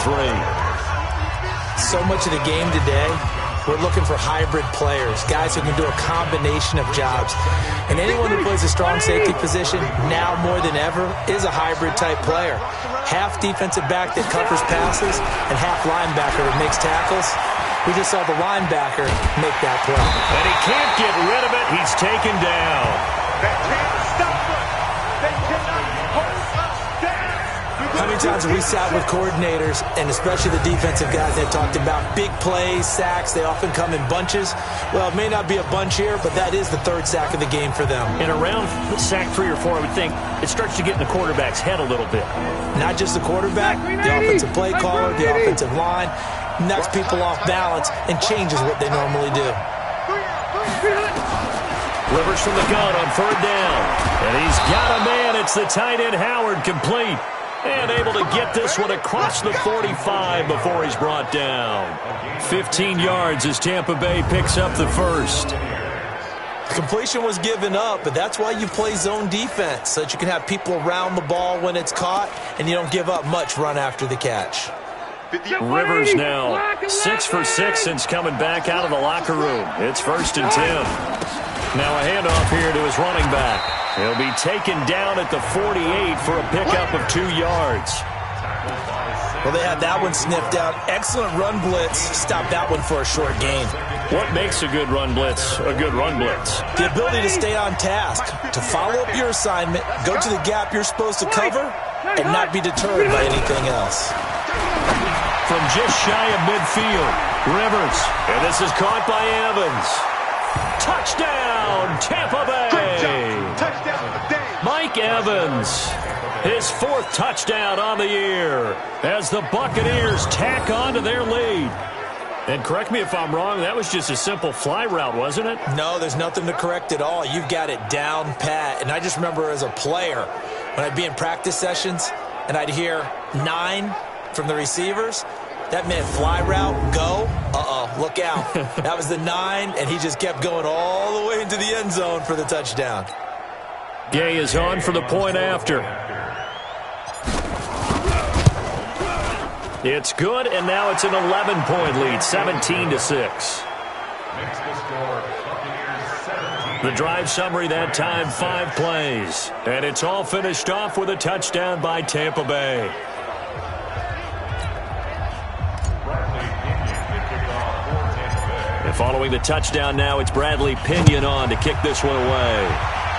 So much of the game today, we're looking for hybrid players, guys who can do a combination of jobs. And anyone who plays a strong safety position, now more than ever, is a hybrid-type player. Half defensive back that covers passes and half linebacker that makes tackles. We just saw the linebacker make that play. And he can't get rid of it. He's taken down. They can't stop us. They cannot hold us down. How many times have we sat with coordinators, and especially the defensive guys, they've talked about big plays, sacks. They often come in bunches. Well, it may not be a bunch here, but that is the third sack of the game for them. And around sack 3 or 4, I would think it starts to get in the quarterback's head a little bit. Not just the quarterback, the offensive play caller, the offensive line, knocks people off balance and changes what they normally do. Rivers from the gun on 3rd down. And he's got a man. It's the tight end Howard, complete. And able to get this one across the 45 before he's brought down. 15 yards as Tampa Bay picks up the first. The completion was given up, but that's why you play zone defense, so that you can have people around the ball when it's caught, and you don't give up much run after the catch. Rivers now 6 for 6 since coming back out of the locker room. It's 1st and 10. Now a handoff here to his running back. He'll be taken down at the 48 for a pickup of 2 yards. Well, they had that one sniffed out. Excellent run blitz. Stop that one for a short gain. What makes a good run blitz a good run blitz? The ability to stay on task, to follow up your assignment, go to the gap you're supposed to cover, and not be deterred by anything else. From just shy of midfield, Rivers. And this is caught by Evans. Touchdown, Tampa Bay. Touchdown today. Mike Evans, his 4th touchdown on the year as the Buccaneers tack on to their lead. And correct me if I'm wrong, that was just a simple fly route, wasn't it? No, there's nothing to correct at all. You've got it down pat. And I just remember as a player, when I'd be in practice sessions and I'd hear 9 from the receivers, that meant fly route, go, look out. That was the 9, and he just kept going all the way into the end zone for the touchdown. Gay is on for the point after. It's good, and now it's an 11-point lead, 17-6. The drive summary that time, 5 plays. And it's all finished off with a touchdown by Tampa Bay. And following the touchdown now, it's Bradley Pinion on to kick this one away.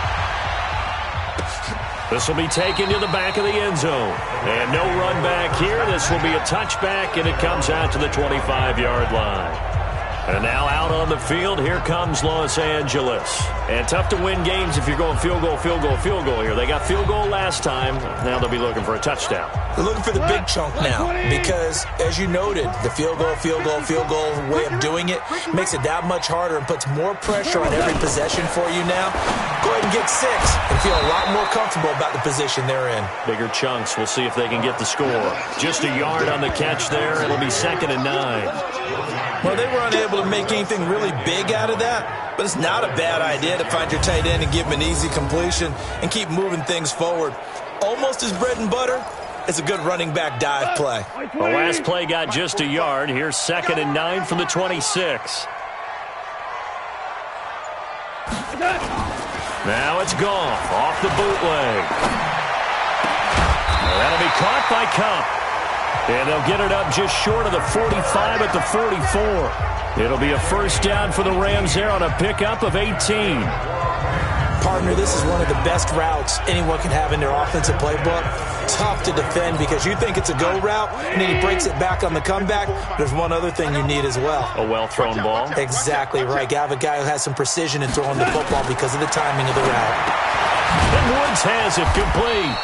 This will be taken to the back of the end zone. And no run back here. This will be a touchback, and it comes out to the 25-yard line. And now out on the field, here comes Los Angeles. And tough to win games if you're going field goal, field goal, field goal here. They got field goal last time. Now they'll be looking for a touchdown. They're looking for the big chunk now because, as you noted, the field goal way of doing it makes it that much harder and puts more pressure on every possession for you now. Go ahead and get 6 and feel a lot more comfortable about the position they're in. Bigger chunks. We'll see if they can get the score. Just a yard on the catch there. It'll be 2nd and 9. Well, they were unable to make anything really big out of that, but it's not a bad idea to find your tight end and give him an easy completion and keep moving things forward. Almost as bread and butter as a good running back dive play. The last play got just a yard. Here's 2nd and 9 from the 26. Now it's Goff off the bootleg. That'll be caught by Kupp. And they'll get it up just short of the 45 at the 44. It'll be a first down for the Rams there on a pickup of 18. Partner, this is one of the best routes anyone can have in their offensive playbook. Tough to defend because you think it's a go route, and then he breaks it back on the comeback. There's one other thing you need as well. A well-thrown ball. Exactly right. You have a guy who has some precision in throwing the football because of the timing of the route. And Woods has it complete.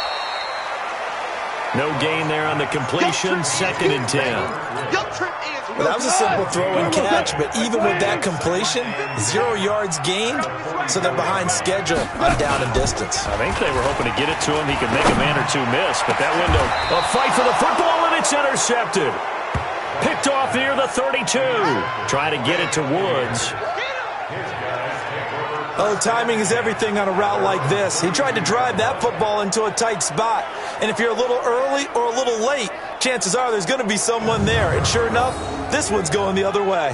No gain there on the completion, 2nd and 10. Well, that was a simple throw and catch, but even with that completion, 0 yards gained, so they're behind schedule on down and distance. I think they were hoping to get it to him. He could make a man or two miss, but that window, a fight for the football, and it's intercepted. Picked off near the 32. Try to get it to Woods. Oh, timing is everything on a route like this. He tried to drive that football into a tight spot. And if you're a little early or a little late, chances are there's going to be someone there. And sure enough, this one's going the other way.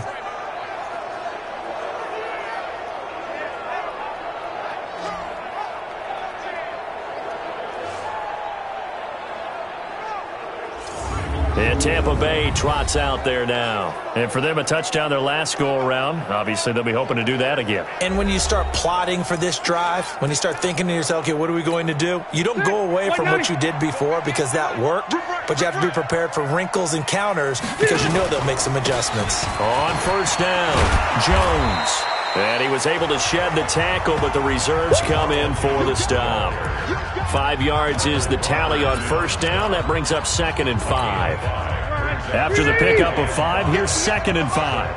And Tampa Bay trots out there now. And for them, a touchdown their last go-around. Obviously, they'll be hoping to do that again. And when you start plotting for this drive, when you start thinking to yourself, okay, what are we going to do? You don't go away from what you did before because that worked, but you have to be prepared for wrinkles and counters because you know they'll make some adjustments. On first down, Jones. And he was able to shed the tackle, but the reserves come in for the stop. 5 yards is the tally on first down. That brings up 2nd and 5. After the pickup of 5, here's 2nd and 5.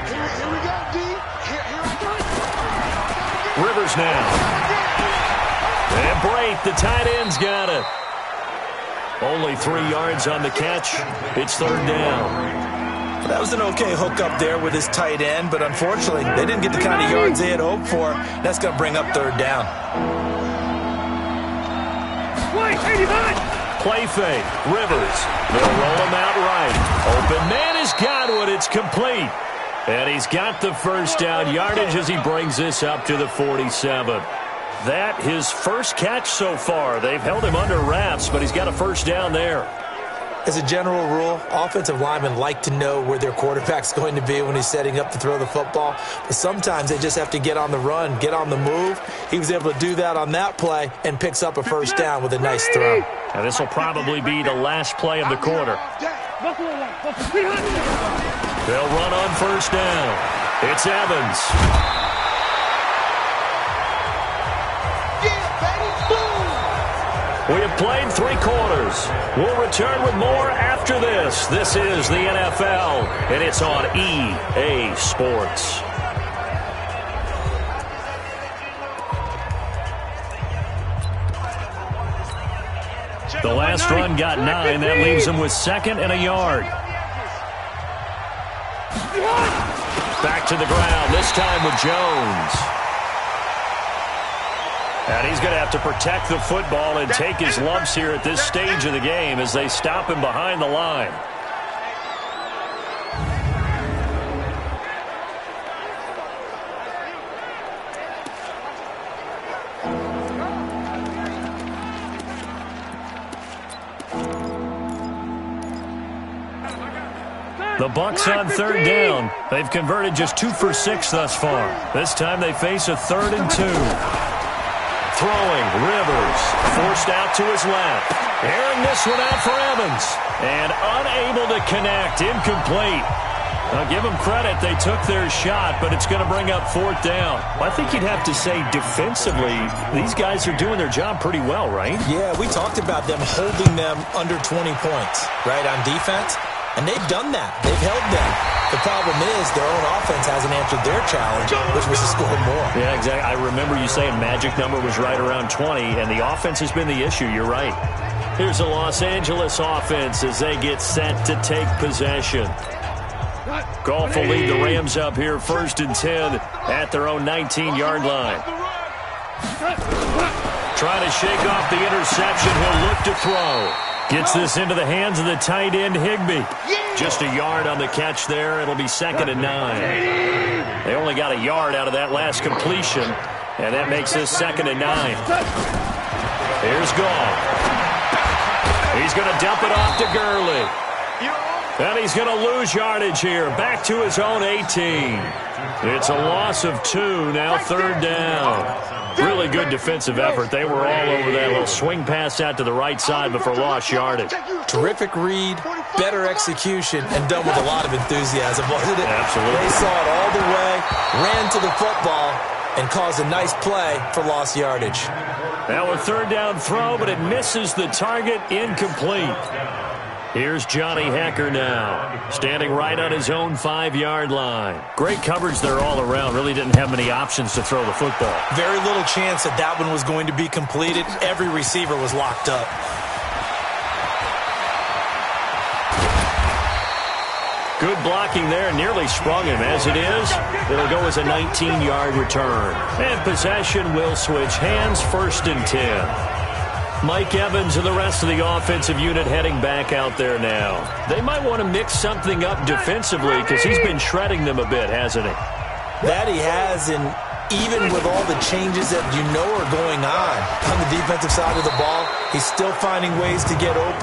Rivers now. And Brate, the tight end's got it. Only 3 yards on the catch. It's 3rd down. That was an okay hook up there with his tight end, but unfortunately, they didn't get the kind of yards they had hoped for. That's going to bring up 3rd down. Play fake. Rivers. They'll roll him out right. Open man is Godwin. It's complete. And he's got the first down yardage as he brings this up to the 47. That his first catch so far. They've held him under wraps, but he's got a first down there. As a general rule, offensive linemen like to know where their quarterback's going to be when he's setting up to throw the football. But sometimes they just have to get on the run, get on the move. He was able to do that on that play and picks up a first down with a nice throw. Now this will probably be the last play of the quarter. They'll run on first down. It's Evans. We have played 3 quarters. We'll return with more after this. This is the NFL, and it's on EA Sports. The last run got 9. That leaves him with 2nd and a yard. Back to the ground, this time with Jones. And he's going to have to protect the football and take his lumps here at this stage of the game as they stop him behind the line. The Bucs on 3rd down. They've converted just 2 for 6 thus far. This time they face a 3rd and 2. Throwing, Rivers, forced out to his left. Airing this one out for Evans. And unable to connect, incomplete. Now give them credit, they took their shot, but it's going to bring up 4th down. I think you'd have to say defensively, these guys are doing their job pretty well, right? Yeah, we talked about them holding them under 20 points, right, on defense. And they've done that. They've held them. The problem is their own offense hasn't answered their challenge, which was to score more. Yeah, exactly. I remember you saying magic number was right around 20, and the offense has been the issue. You're right. Here's the Los Angeles offense as they get set to take possession. Goff will lead the Rams up here 1st and 10 at their own 19-yard line. Trying to shake off the interception. He'll look to throw. Gets this into the hands of the tight end, Higbee. Just a yard on the catch there. It'll be 2nd and 9. They only got a yard out of that last completion, and that makes this 2nd and 9. Here's Goff. He's going to dump it off to Gurley. And he's going to lose yardage here. Back to his own 18. It's a loss of 2, now 3rd down. Really good defensive effort. They were all over that little swing pass out to the right side before lost yardage. Terrific read, better execution, and done with a lot of enthusiasm, wasn't it? Absolutely. They saw it all the way, ran to the football, and caused a nice play for lost yardage. Now a 3rd down throw, but it misses the target, incomplete. Here's Johnny Hekker now, standing right on his own 5-yard line. Great coverage there all around. Really didn't have many options to throw the football. Very little chance that that one was going to be completed. Every receiver was locked up. Good blocking there, nearly sprung him. As it is, it'll go as a 19-yard return. And possession will switch hands, 1st and 10. Mike Evans and the rest of the offensive unit heading back out there now. They might want to mix something up defensively because he's been shredding them a bit, hasn't he? That he has, and even with all the changes that you know are going on the defensive side of the ball, he's still finding ways to get open,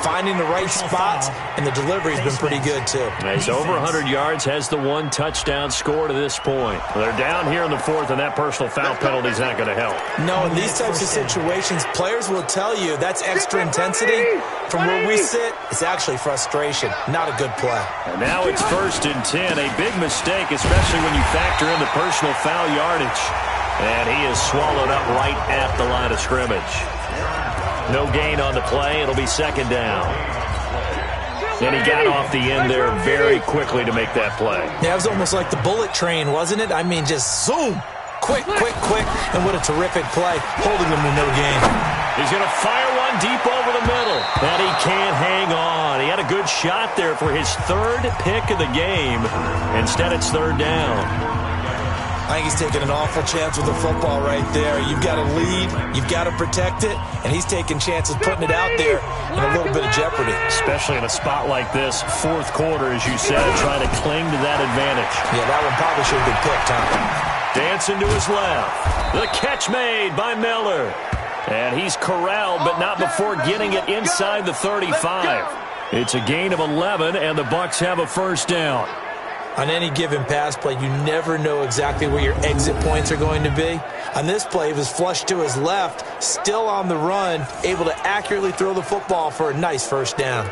finding the right spots, and the delivery's been pretty good, too. He's over 100 yards, has the 1 touchdown score to this point. They're down here in the 4th, and that personal foul penalty is not going to help. No, in these types of situations, players will tell you that's extra intensity. From where we sit, it's actually frustration. Not a good play. And now it's 1st and 10. A big mistake, especially when you factor in the personal foul yardage. And he is swallowed up right at the line of scrimmage. No gain on the play. It'll be 2nd down. And he got off the end there very quickly to make that play. Yeah, it was almost like the bullet train, wasn't it? I mean, just zoom. Quick, quick, quick. And what a terrific play, holding him to no gain. He's going to fire one deep over the middle. And he can't hang on. He had a good shot there for his 3rd pick of the game. Instead, it's 3rd down. I think he's taking an awful chance with the football right there. You've got to lead, you've got to protect it, and he's taking chances putting it out there in a little bit of jeopardy. Especially in a spot like this, 4th quarter, as you said, trying to cling to that advantage. Yeah, that one probably should have been picked, huh? Dancing to his left. The catch made by Miller. And he's corralled, but not before getting it inside the 35. It's a gain of 11, and the Bucs have a 1st down. On any given pass play, you never know exactly where your exit points are going to be. On this play, he was flushed to his left, still on the run, able to accurately throw the football for a nice 1st down.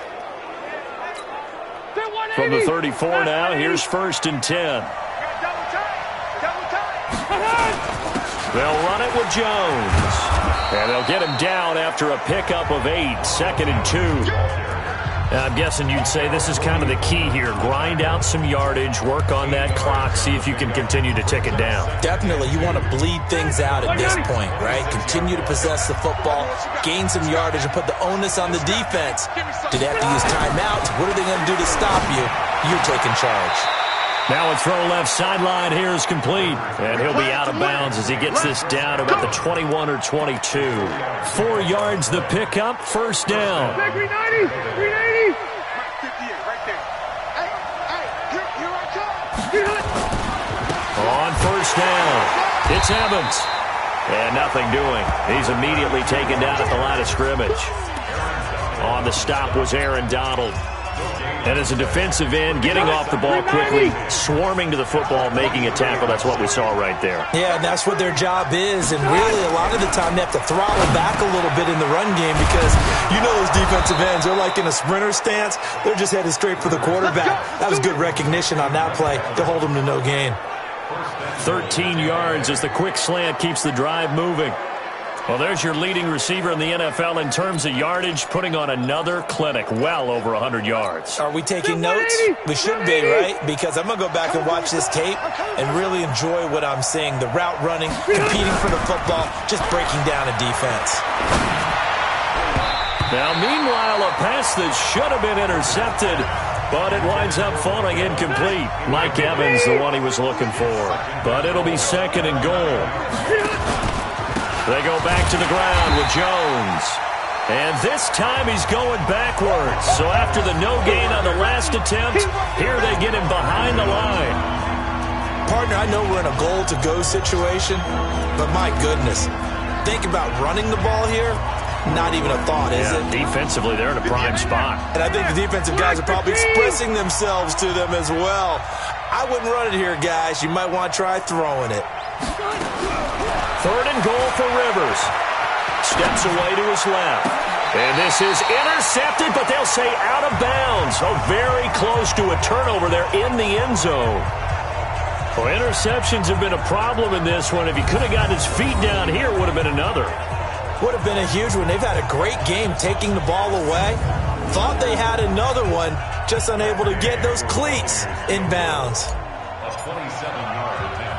From the 34 now, here's 1st and 10. They'll run it with Jones. And they'll get him down after a pickup of 8, 2nd and 2. I'm guessing you'd say this is kind of the key here. Grind out some yardage, work on that clock, see if you can continue to tick it down. Definitely. You want to bleed things out at this point, right? Continue to possess the football, gain some yardage, and put the onus on the defense. Do they have to use timeouts? What are they going to do to stop you? You're taking charge. Now a throw left sideline here is complete. And he'll be out of bounds as he gets this down about the 21 or 22. 4 yards the pickup, 1st down. 390, 380. 58 right there. Hey, here I come. On 1st down, it's Evans. And nothing doing. He's immediately taken down at the line of scrimmage. On the stop was Aaron Donald. And as a defensive end, getting off the ball quickly, swarming to the football, making a tackle. That's what we saw right there. Yeah, and that's what their job is. And really, a lot of the time, they have to throttle back a little bit in the run game because you know those defensive ends, they're like in a sprinter stance. They're just headed straight for the quarterback. That was good recognition on that play to hold them to no gain. 13 yards as the quick slant keeps the drive moving. Well, there's your leading receiver in the NFL in terms of yardage, putting on another clinic, well over 100 yards. Are we taking notes? We should be, right? Because I'm going to go back and watch this tape and really enjoy what I'm seeing. The route running, competing for the football, just breaking down a defense. Now, meanwhile, a pass that should have been intercepted, but it winds up falling incomplete. Mike Evans, the one he was looking for. But it'll be 2nd and goal. They go back to the ground with Jones. And this time he's going backwards. So after the no gain on the last attempt, here they get him behind the line. Partner, I know we're in a goal-to-go situation, but my goodness, think about running the ball here. Not even a thought, is it? Defensively, they're in a prime spot. And I think the defensive guys are probably expressing themselves to them as well. I wouldn't run it here, guys. You might want to try throwing it. 3rd and goal for Rivers. Steps away to his left. And this is intercepted, but they'll say out of bounds. So very close to a turnover there in the end zone. Well, interceptions have been a problem in this one. If he could have gotten his feet down here, it would have been another. Would have been a huge one. They've had a great game taking the ball away. Thought they had another one, just unable to get those cleats in bounds. A 27-yard attempt.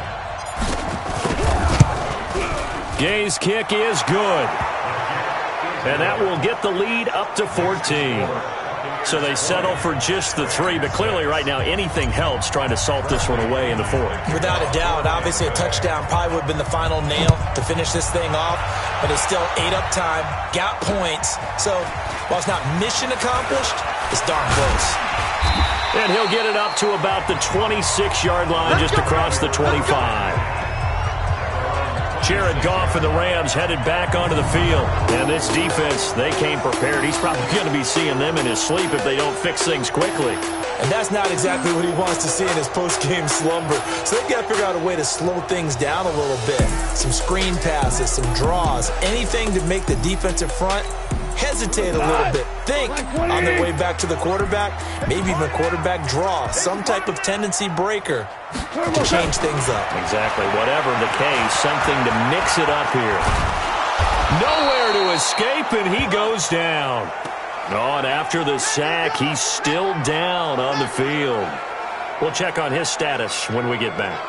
Gay's kick is good. And that will get the lead up to 14. So they settle for just the 3, but clearly right now anything helps trying to salt this one away in the 4th. Without a doubt, obviously a touchdown probably would have been the final nail to finish this thing off, but it's still ate up time, got points. So while it's not mission accomplished, it's darn close. And he'll get it up to about the 26-yard line, just across the 25. Jared Goff and the Rams headed back onto the field. And this defense, they came prepared. He's probably going to be seeing them in his sleep if they don't fix things quickly. And that's not exactly what he wants to see in his post-game slumber. So they've got to figure out a way to slow things down a little bit. Some screen passes, some draws, anything to make the defensive front hesitate a little bit. Think on their way back to the quarterback, maybe even a quarterback draw, some type of tendency breaker to change things up. Exactly. Whatever the case, something to mix it up here. Nowhere to escape, and he goes down. Oh, and after the sack, he's still down on the field. We'll check on his status when we get back.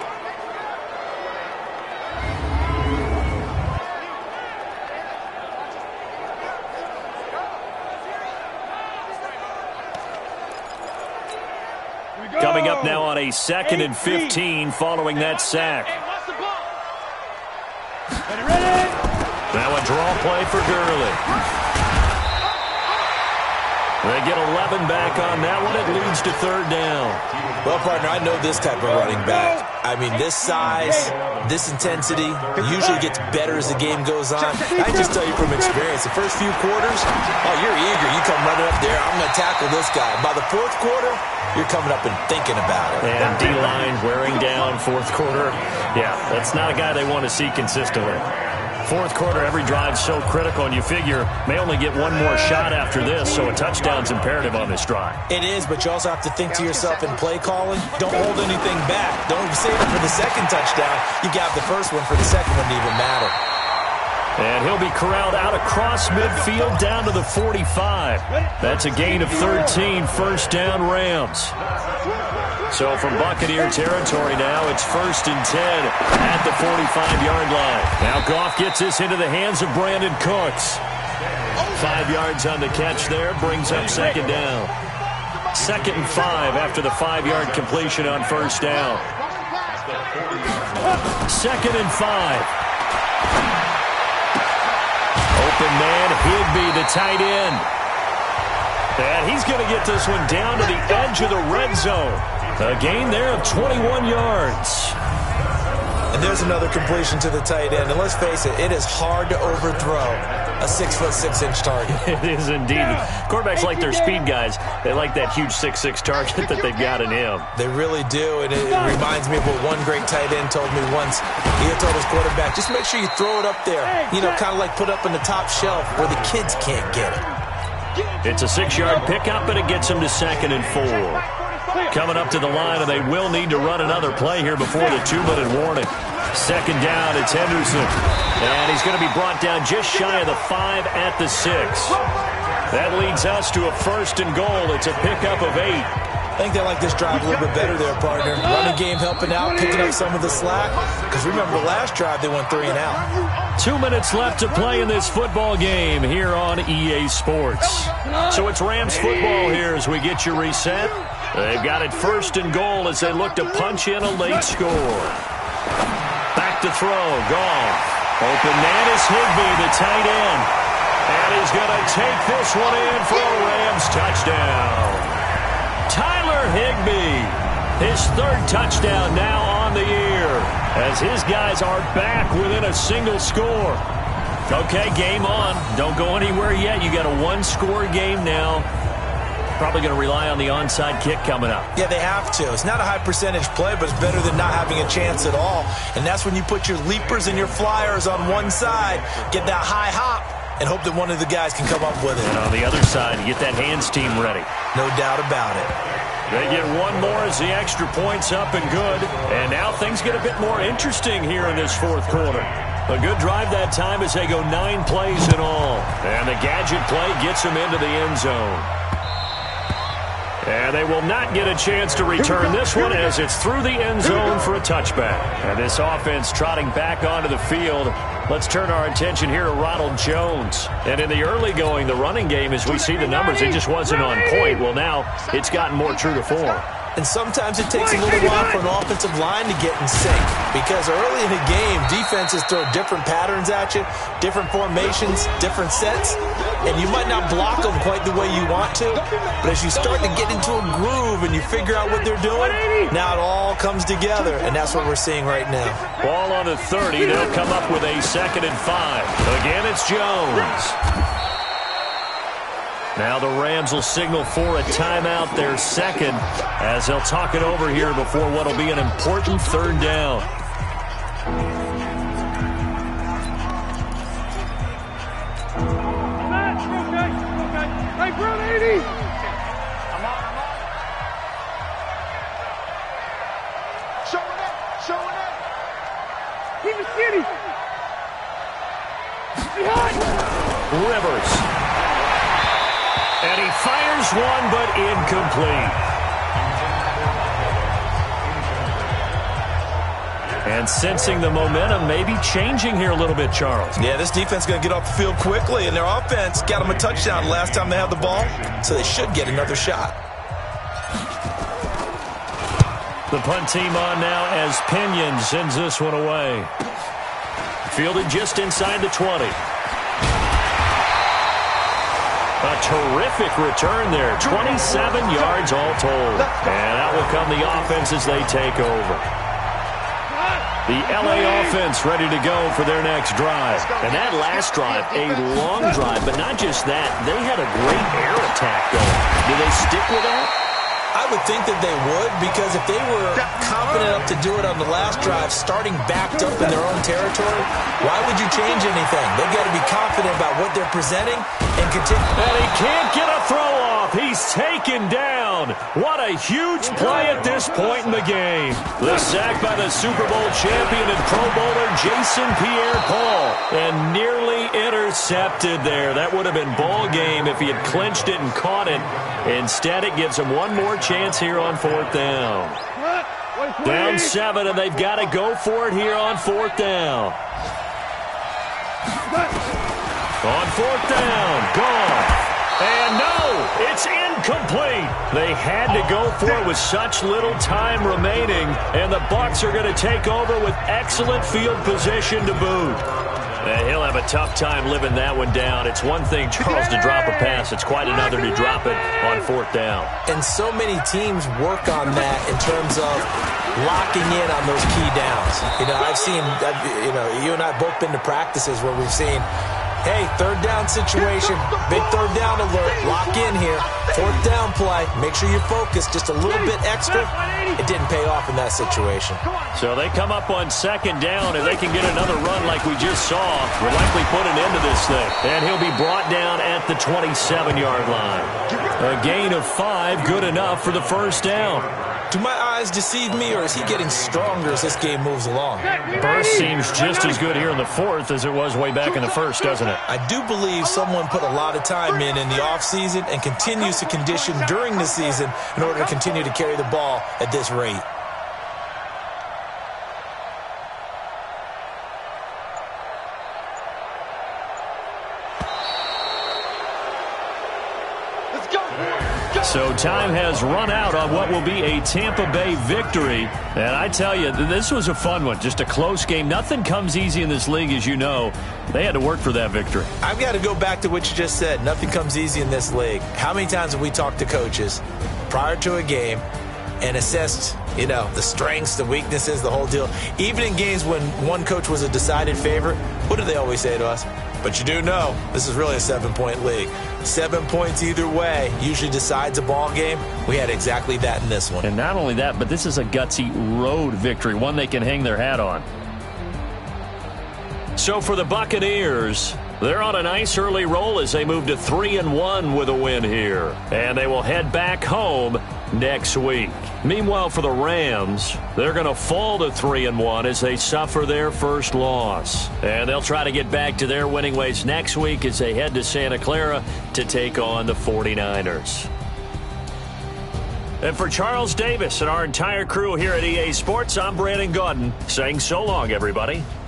Coming up now on a 2nd and 15 following that sack. Now a draw play for Gurley. They get 11 back on that one. It leads to 3rd down. Well, partner, I know this type of running back. I mean, this size, this intensity usually gets better as the game goes on. I just tell you from experience, the first few quarters, oh, you're eager. You come running up there, I'm going to tackle this guy. By the 4th quarter, you're coming up and thinking about it. And D-line wearing down 4th quarter. Yeah, that's not a guy they want to see consistently. 4th quarter, every drive's so critical, and you figure may only get one more shot after this, so a touchdown's imperative on this drive. It is, but you also have to think to yourself in play calling, don't hold anything back. Don't save it for the 2nd touchdown. You got the first one for the 2nd one to even matter. And he'll be corralled out across midfield down to the 45. That's a gain of 13, 1st down Rams. So from Buccaneer territory now, it's 1st and 10 at the 45-yard line. Now Goff gets this into the hands of Brandon Cooks. 5 yards on the catch there, brings up 2nd down. 2nd and 5 after the 5-yard completion on 1st down. 2nd and 5. Open man, Higbee, the tight end. And he's going to get this one down to the edge of the red zone. A gain there of 21 yards. And there's another completion to the tight end. And let's face it, it is hard to overthrow a 6'6" target. It is indeed. Quarterbacks like their speed guys. They like that huge 6'6" target that they've got in him. They really do. And it reminds me of what one great tight end told me once. He had told his quarterback, just make sure you throw it up there. You know, kind of like put up in the top shelf where the kids can't get it. It's a 6-yard pickup, and it gets him to 2nd and 4. Coming up to the line, and they will need to run another play here before the 2-minute warning. 2nd down, it's Henderson. And he's going to be brought down just shy of the 5 at the 6. That leads us to a 1st and goal. It's a pickup of 8. I think they like this drive a little bit better there, partner. Running game helping out, picking up some of the slack. Because remember, the last drive they went 3 and out. 2 minutes left to play in this football game here on EA Sports. So it's Rams football here as we get you reset. They've got it 1st and goal as they look to punch in a late score. Back to throw, Goff. Open man is Higbee, the tight end. And he's going to take this one in for a Rams touchdown. Tyler Higbee, his 3rd touchdown now on the year as his guys are back within a single score. Okay, game on. Don't go anywhere yet. You got a 1-score game now. Probably going to rely on the onside kick coming up. Yeah, they have to. It's not a high percentage play, but it's better than not having a chance at all. And that's when you put your leapers and your flyers on one side, get that high hop, and hope that one of the guys can come up with it. And on the other side, you get that hands team ready. No doubt about it. They get one more as the extra point's up and good. And now things get a bit more interesting here in this 4th quarter. A good drive that time as they go 9 plays in all. And the gadget play gets them into the end zone. And they will not get a chance to return this one as it's through the end zone for a touchback. And this offense trotting back onto the field. Let's turn our attention here to Ronald Jones. And in the early going, the running game, as we see the numbers, it just wasn't on point. Well, now it's gotten more true to form. And sometimes it takes a little while for an offensive line to get in sync, because early in the game, defenses throw different patterns at you, different formations, different sets, and you might not block them quite the way you want to, but as you start to get into a groove and you figure out what they're doing, now it all comes together, and that's what we're seeing right now. Ball on the 30. They'll come up with a 2nd and 5. Again, it's Jones. Now the Rams will signal for a timeout, their second, as they'll talk it over here before what will be an important 3rd down. Hey, Brown 80! Showing it! Keep it skinny! Behind! Rivers. And he fires one, but incomplete. And sensing the momentum maybe changing here a little bit, Charles. Yeah, this defense is going to get off the field quickly, and their offense got them a touchdown last time they had the ball, so they should get another shot. The punt team on now as Pinion sends this one away. Fielded just inside the 20. A terrific return there. 27 yards all told. And out will come the offense as they take over. The LA offense ready to go for their next drive. And that last drive, a long drive, but not just that. They had a great air attack going. Do they stick with that? I would think that they would, because if they were confident enough to do it on the last drive, starting backed up in their own territory, why would you change anything? They've got to be confident about what they're presenting and continue. And he can't get a throw off. He's taken down. What a huge play at this point in the game. The sack by the Super Bowl champion and Pro Bowler Jason Pierre-Paul. And nearly intercepted there. That would have been ball game if he had clinched it and caught it. Instead, it gives him one more chance here on 4th down. Down 7, and they've got to go for it here on 4th down. On 4th down, gone. And no, it's incomplete. They had to go for it with such little time remaining, and the Bucs are going to take over with excellent field position to boot. He'll have a tough time living that one down. It's one thing, Charles, to drop a pass. It's quite another to drop it on 4th down. And so many teams work on that in terms of locking in on those key downs. I've seen, you and I have both been to practices where we've seen, hey, 3rd down situation, big 3rd down alert, lock in here, 4th down play, make sure you focus just a little bit extra. It didn't pay off in that situation. So they come up on 2nd down, and they can get another run like we just saw. We'll likely put an end to this thing. And he'll be brought down at the 27-yard line. A gain of 5, good enough for the 1st down. Do my eyes deceive me, or is he getting stronger as this game moves along? Burst seems just as good here in the 4th as it was way back in the 1st, doesn't it? I do believe someone put a lot of time in the offseason and continues to condition during the season in order to continue to carry the ball at this rate. So time has run out on what will be a Tampa Bay victory. And I tell you, this was a fun one. Just a close game. Nothing comes easy in this league, as you know. They had to work for that victory. I've got to go back to what you just said. Nothing comes easy in this league. How many times have we talked to coaches prior to a game and assessed, the strengths, the weaknesses, the whole deal? Even in games when one coach was a decided favorite, what do they always say to us? But you do know this is really a 7-point league. 7 points either way usually decides a ball game. We had exactly that in this one. And not only that, but this is a gutsy road victory, one they can hang their hat on. So for the Buccaneers, they're on a nice early roll as they move to 3-1 with a win here. And they will head back home next week. Meanwhile, for the Rams, they're going to fall to 3-1 as they suffer their first loss. And they'll try to get back to their winning ways next week as they head to Santa Clara to take on the 49ers. And for Charles Davis and our entire crew here at EA Sports, I'm Brandon Gaudin saying so long, everybody.